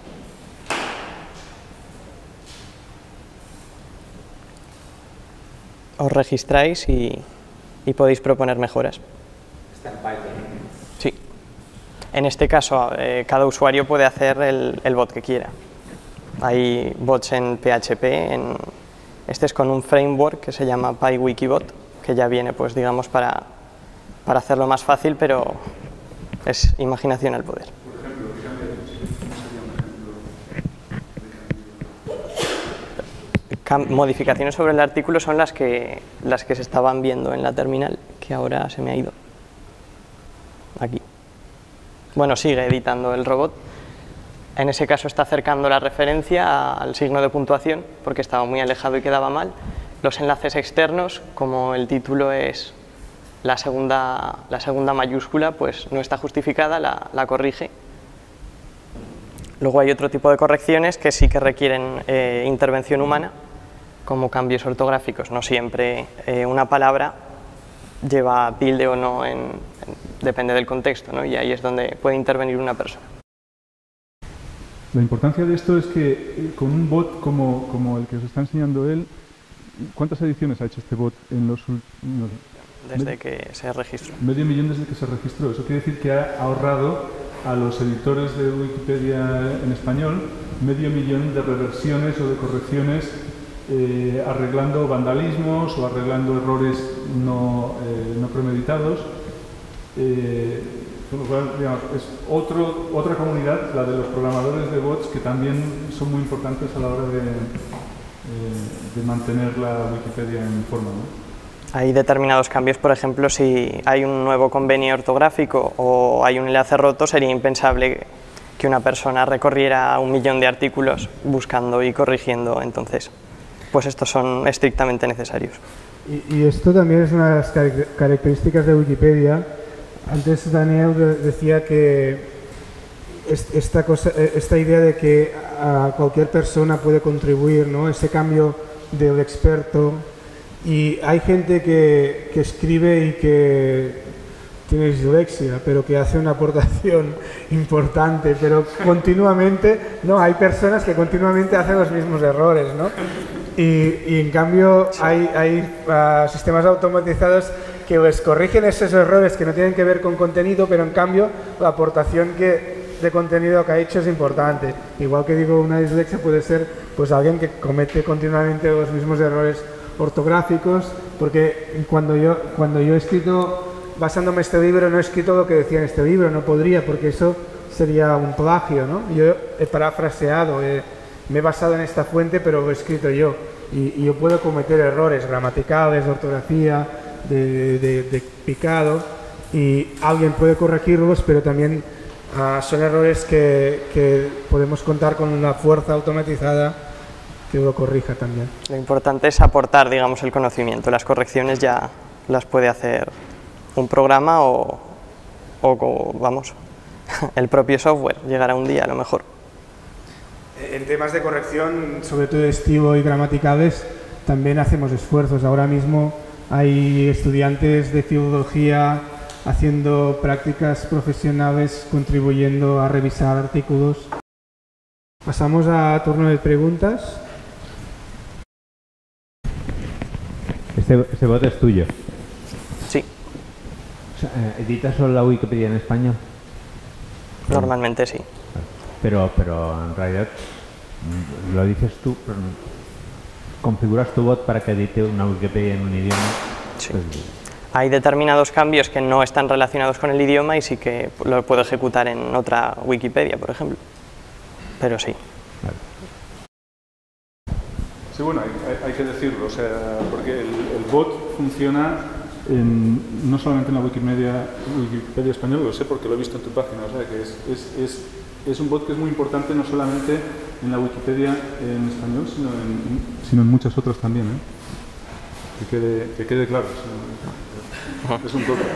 Os registráis y, y podéis proponer mejoras. Está en Python. Sí. En este caso, eh, cada usuario puede hacer el, el bot que quiera. Hay bots en P H P, en, este es con un framework que se llama PyWikibot, que ya viene, pues digamos, para, para hacerlo más fácil, pero es imaginación al poder. Por ejemplo, ¿qué cambia? ¿Cómo sería un ejemplo Cam modificaciones sobre el artículo son las que, las que se estaban viendo en la terminal, que ahora se me ha ido. Aquí. Bueno, sigue editando el robot. En ese caso está acercando la referencia al signo de puntuación, porque estaba muy alejado y quedaba mal. Los enlaces externos, como el título es la segunda, la segunda mayúscula, pues no está justificada, la, la corrige. Luego hay otro tipo de correcciones que sí que requieren eh, intervención humana, como cambios ortográficos. No siempre eh, una palabra lleva tilde o no, en, en, depende del contexto, ¿no? Y ahí es donde puede intervenir una persona. La importancia de esto es que con un bot como, como el que os está enseñando él, ¿cuántas ediciones ha hecho este bot en los últimos? Desde que se registró. Medio millón desde que se registró. Eso quiere decir que ha ahorrado a los editores de Wikipedia en español medio millón de reversiones o de correcciones, eh, arreglando vandalismos o arreglando errores no, eh, no premeditados. Eh, Con lo cual, digamos, es otro, otra comunidad, la de los programadores de bots, que también son muy importantes a la hora de, eh, de mantener la Wikipedia en forma, ¿no? Hay determinados cambios, por ejemplo, si hay un nuevo convenio ortográfico o hay un enlace roto, sería impensable que una persona recorriera un millón de artículos buscando y corrigiendo, entonces, pues estos son estrictamente necesarios. Y, y esto también es una de las car características de Wikipedia. Antes Daniel decía que, esta, cosa, esta idea de que a cualquier persona puede contribuir, ¿no? Ese cambio del experto. Y hay gente que, que escribe y que tiene dislexia, pero que hace una aportación importante, pero continuamente, no, hay personas que continuamente hacen los mismos errores, ¿no? Y, y en cambio hay, hay uh, sistemas automatizados que les corrigen esos errores que no tienen que ver con contenido, pero en cambio la aportación que, de contenido que ha hecho es importante. Igual que digo, una dislexia puede ser pues alguien que comete continuamente los mismos errores ortográficos, porque cuando yo, cuando yo he escrito, basándome en este libro, no he escrito lo que decía en este libro, no podría, porque eso sería un plagio, ¿no? Yo he parafraseado, he, me he basado en esta fuente, pero lo he escrito yo, y, y yo puedo cometer errores gramaticales, de ortografía, de, de, de picado, y alguien puede corregirlos, pero también uh, son errores que, que podemos contar con una fuerza automatizada que lo corrija también. Lo importante es aportar, digamos, el conocimiento. Las correcciones ya las puede hacer un programa o, o vamos, el propio software. Llegará un día, a lo mejor. En temas de corrección, sobre todo de estilo y gramaticales, también hacemos esfuerzos. Ahora mismo hay estudiantes de filología haciendo prácticas profesionales, contribuyendo a revisar artículos. Pasamos a turno de preguntas. Este, este bot es tuyo. Sí. O sea, ¿editas solo la Wikipedia en español? Normalmente sí. Pero, pero en realidad lo dices tú, pero configuras tu bot para que edite una Wikipedia en un idioma. Sí. Pues, hay determinados cambios que no están relacionados con el idioma y sí que lo puedo ejecutar en otra Wikipedia, por ejemplo. Pero sí. Vale. Sí, bueno, hay, hay que decirlo, o sea, porque el, el bot funciona en, no solamente en la Wikimedia, Wikipedia española, lo sé porque lo he visto en tu página, o sea, que es, es, es, es un bot que es muy importante no solamente en la Wikipedia en español, sino en, sino en muchas otras también, ¿eh? Que quede, que quede claro, es un bot.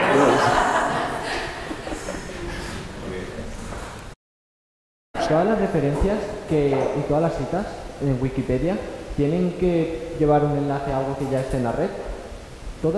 Todas las referencias que, y todas las citas en Wikipedia tienen que llevar un enlace a algo que ya esté en la red. ¿Todas?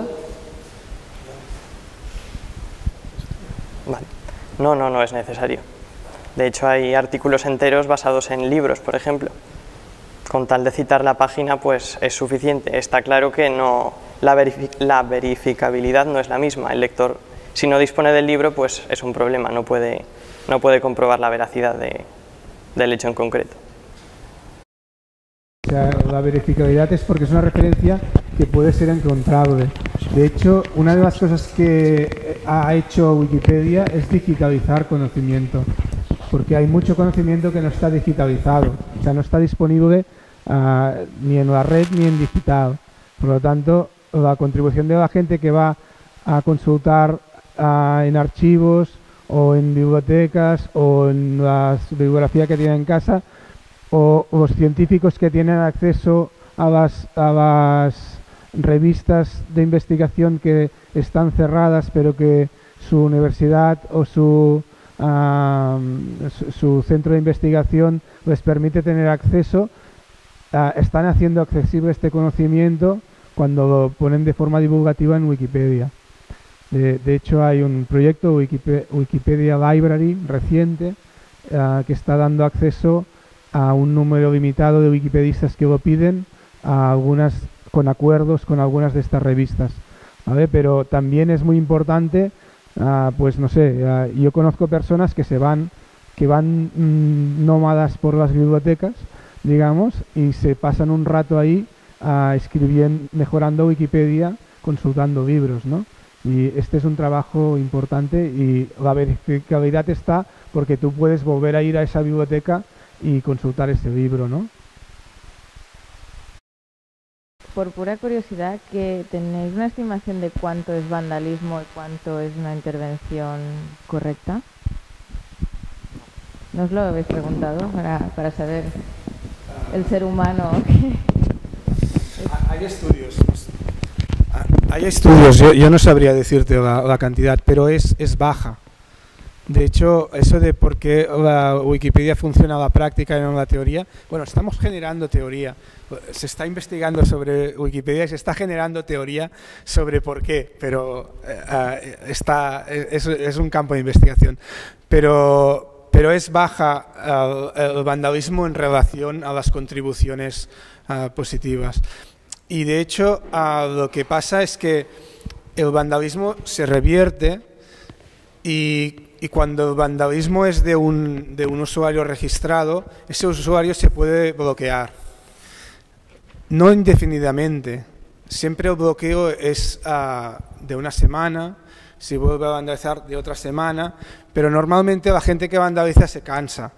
Vale. No, no, no es necesario. De hecho, hay artículos enteros basados en libros, por ejemplo. Con tal de citar la página, pues es suficiente. Está claro que no, la, verifi la verificabilidad no es la misma. El lector, si no dispone del libro, pues es un problema, no puede, no puede comprobar la veracidad de, del hecho en concreto. O sea, la verificabilidad es porque es una referencia que puede ser encontrable. De hecho, una de las cosas que ha hecho Wikipedia es digitalizar conocimiento, porque hay mucho conocimiento que no está digitalizado, o sea, no está disponible uh, ni en la red ni en digital. Por lo tanto, la contribución de la gente que va a consultar uh, en archivos o en bibliotecas o en la bibliografía que tiene en casa, o los científicos que tienen acceso a las, a las revistas de investigación que están cerradas, pero que su universidad o su, uh, su, su centro de investigación les permite tener acceso, uh, están haciendo accesible este conocimiento cuando lo ponen de forma divulgativa en Wikipedia. De, de hecho, hay un proyecto Wikipedia, Wikipedia Library reciente uh, que está dando acceso a un número limitado de wikipedistas que lo piden, a algunas con acuerdos con algunas de estas revistas, ¿vale? Pero también es muy importante, uh, pues no sé, uh, yo conozco personas que se van, que van mmm, nómadas por las bibliotecas, digamos, y se pasan un rato ahí uh, escribiendo, mejorando Wikipedia, consultando libros, ¿no? Y este es un trabajo importante y la verificabilidad está porque tú puedes volver a ir a esa biblioteca y consultar ese libro, ¿no? Por pura curiosidad, que ¿tenéis una estimación de cuánto es vandalismo y cuánto es una intervención correcta? ¿No os lo habéis preguntado para, para saber el ser humano? Hay estudios. Hay estudios, yo, yo no sabría decirte la, la cantidad, pero es, es baja. De hecho, eso de por qué la Wikipedia funciona en la práctica y no en la teoría, bueno, estamos generando teoría. Se está investigando sobre Wikipedia y se está generando teoría sobre por qué, pero uh, está, es, es un campo de investigación. Pero, pero es baja uh, el vandalismo en relación a las contribuciones uh, positivas. Y de hecho, uh, lo que pasa es que el vandalismo se revierte y Y cuando el vandalismo es de un, de un usuario registrado, ese usuario se puede bloquear. No indefinidamente. Siempre el bloqueo es uh, de una semana, si vuelve a vandalizar de otra semana, pero normalmente la gente que vandaliza se cansa.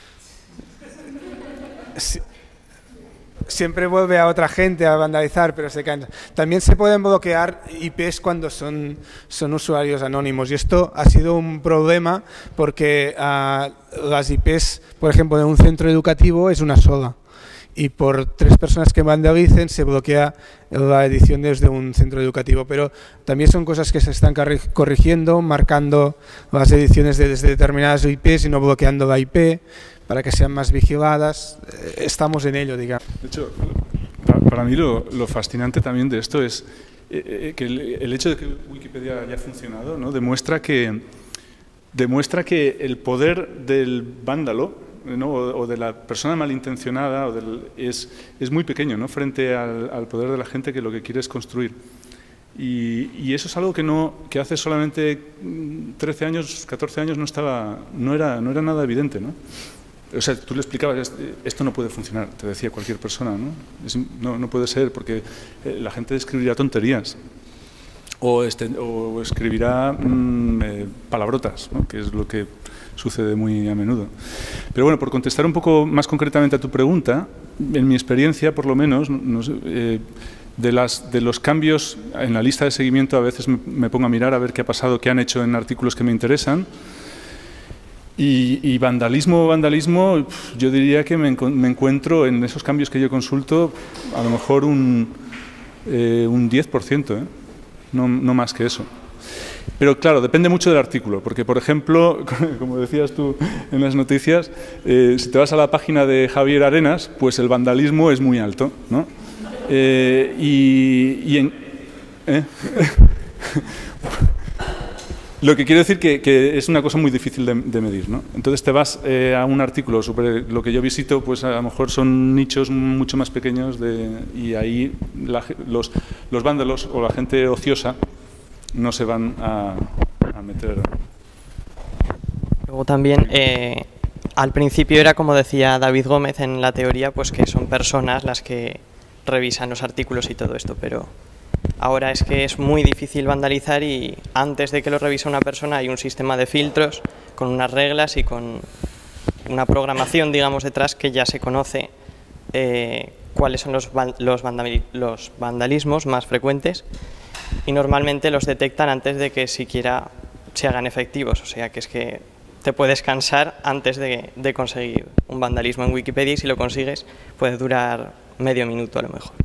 Si, siempre vuelve a otra gente a vandalizar, pero se cansa. También se pueden bloquear I Pes cuando son, son usuarios anónimos, y esto ha sido un problema porque uh, las I Pes, por ejemplo, de un centro educativo es una sola, y por tres personas que vandalicen se bloquea la edición desde un centro educativo, pero también son cosas que se están corrigiendo, marcando las ediciones de, desde determinadas I Pes y no bloqueando la I P, para que sean más vigiladas. Estamos en ello, digamos. De hecho, para mí lo, lo fascinante también de esto es eh, que el, el hecho de que Wikipedia haya funcionado, ¿no? demuestra, que, demuestra que el poder del vándalo, ¿no? o, o de la persona malintencionada o del, es, es muy pequeño, ¿no? frente al, al poder de la gente que lo que quiere es construir. Y, y eso es algo que, no, que hace solamente trece años, catorce años no, estaba, no, era, no era nada evidente, ¿no? O sea, tú le explicabas, esto no puede funcionar, te decía cualquier persona, ¿no? Es, no, no puede ser, porque la gente escribirá tonterías o, este, o escribirá mmm, eh, palabrotas, ¿no? Que es lo que sucede muy a menudo. Pero bueno, por contestar un poco más concretamente a tu pregunta, en mi experiencia, por lo menos, no sé, eh, de, las, de los cambios en la lista de seguimiento, a veces me, me pongo a mirar a ver qué ha pasado, qué han hecho en artículos que me interesan. Y, y vandalismo, vandalismo, yo diría que me, me encuentro en esos cambios que yo consulto a lo mejor un, eh, un diez por ciento, ¿eh? no, no más que eso. Pero claro, depende mucho del artículo, porque por ejemplo, como decías tú en las noticias, eh, si te vas a la página de Javier Arenas, pues el vandalismo es muy alto, ¿no? Eh, y, y en... ¿eh? Lo que quiero decir que, que es una cosa muy difícil de, de medir, ¿no? Entonces te vas eh, a un artículo sobre lo que yo visito, pues a lo mejor son nichos mucho más pequeños de, y ahí la, los, los vándalos o la gente ociosa no se van a, a meter. Luego también, eh, al principio era como decía David Gómez en la teoría, pues que son personas las que revisan los artículos y todo esto, pero ahora es que es muy difícil vandalizar y antes de que lo revise una persona hay un sistema de filtros con unas reglas y con una programación, digamos, detrás que ya se conoce eh, cuáles son los, los, vandal, los vandalismos más frecuentes y normalmente los detectan antes de que siquiera se hagan efectivos, o sea que es que te puedes cansar antes de, de conseguir un vandalismo en Wikipedia y si lo consigues puede durar medio minuto a lo mejor.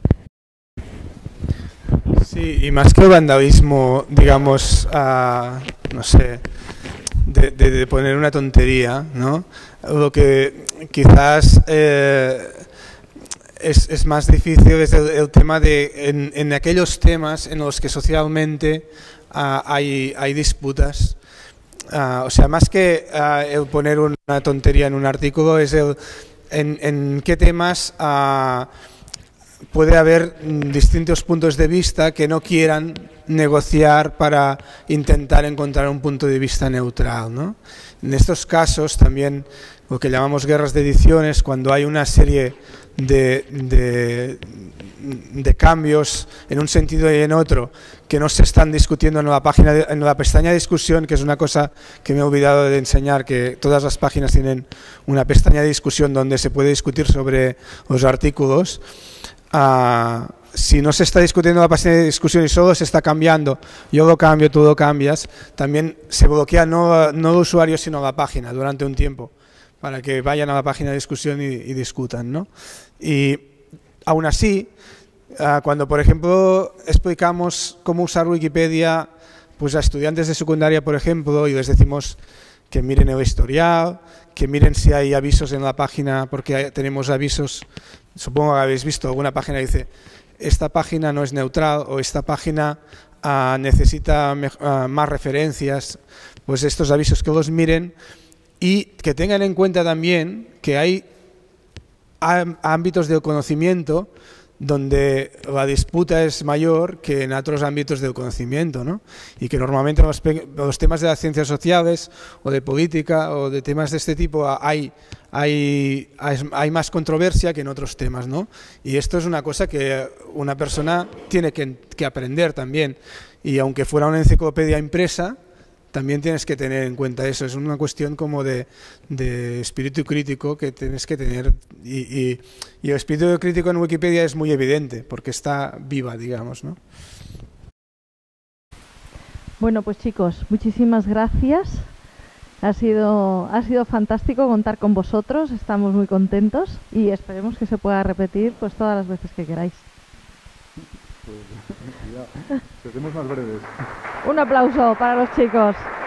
Sí, y más que el vandalismo, digamos, uh, no sé, de, de, de poner una tontería, ¿no? Lo que quizás eh, es, es más difícil es el, el tema de, en, en aquellos temas en los que socialmente uh, hay, hay disputas. Uh, o sea, más que uh, el poner una tontería en un artículo, es el en, en qué temas uh, puede haber distintos puntos de vista que no quieran negociar para intentar encontrar un punto de vista neutral, ¿no? En estos casos también lo que llamamos guerras de ediciones, cuando hay una serie de, de, de cambios en un sentido y en otro que no se están discutiendo en la página de, en la pestaña de discusión, que es una cosa que me he olvidado de enseñar, que todas las páginas tienen una pestaña de discusión donde se puede discutir sobre los artículos. Uh, si no se está discutiendo la página de discusión y solo se está cambiando, yo lo cambio, tú lo cambias, también se bloquea no, no el usuario sino la página durante un tiempo para que vayan a la página de discusión y, y discutan, ¿no? Y aún así, uh, cuando por ejemplo explicamos cómo usar Wikipedia pues a estudiantes de secundaria, por ejemplo, y les decimos que miren el historial, que miren si hay avisos en la página, porque hay, tenemos avisos, supongo que habéis visto, alguna página dice, esta página no es neutral o esta página uh, necesita uh, más referencias, pues estos avisos que los miren y que tengan en cuenta también que hay ámbitos del conocimiento donde la disputa es mayor que en otros ámbitos del conocimiento, ¿no? Y que normalmente los, los temas de las ciencias sociales o de política o de temas de este tipo hay, hay, hay más controversia que en otros temas, ¿no? Y esto es una cosa que una persona tiene que, que aprender también, y aunque fuera una enciclopedia impresa, también tienes que tener en cuenta eso. Es una cuestión como de, de espíritu crítico que tienes que tener, y, y, y el espíritu crítico en Wikipedia es muy evidente porque está viva, digamos, ¿no? Bueno, pues chicos, muchísimas gracias. Ha sido, ha sido fantástico contar con vosotros, estamos muy contentos y esperemos que se pueda repetir pues todas las veces que queráis. Seremos más breves. Un aplauso para los chicos.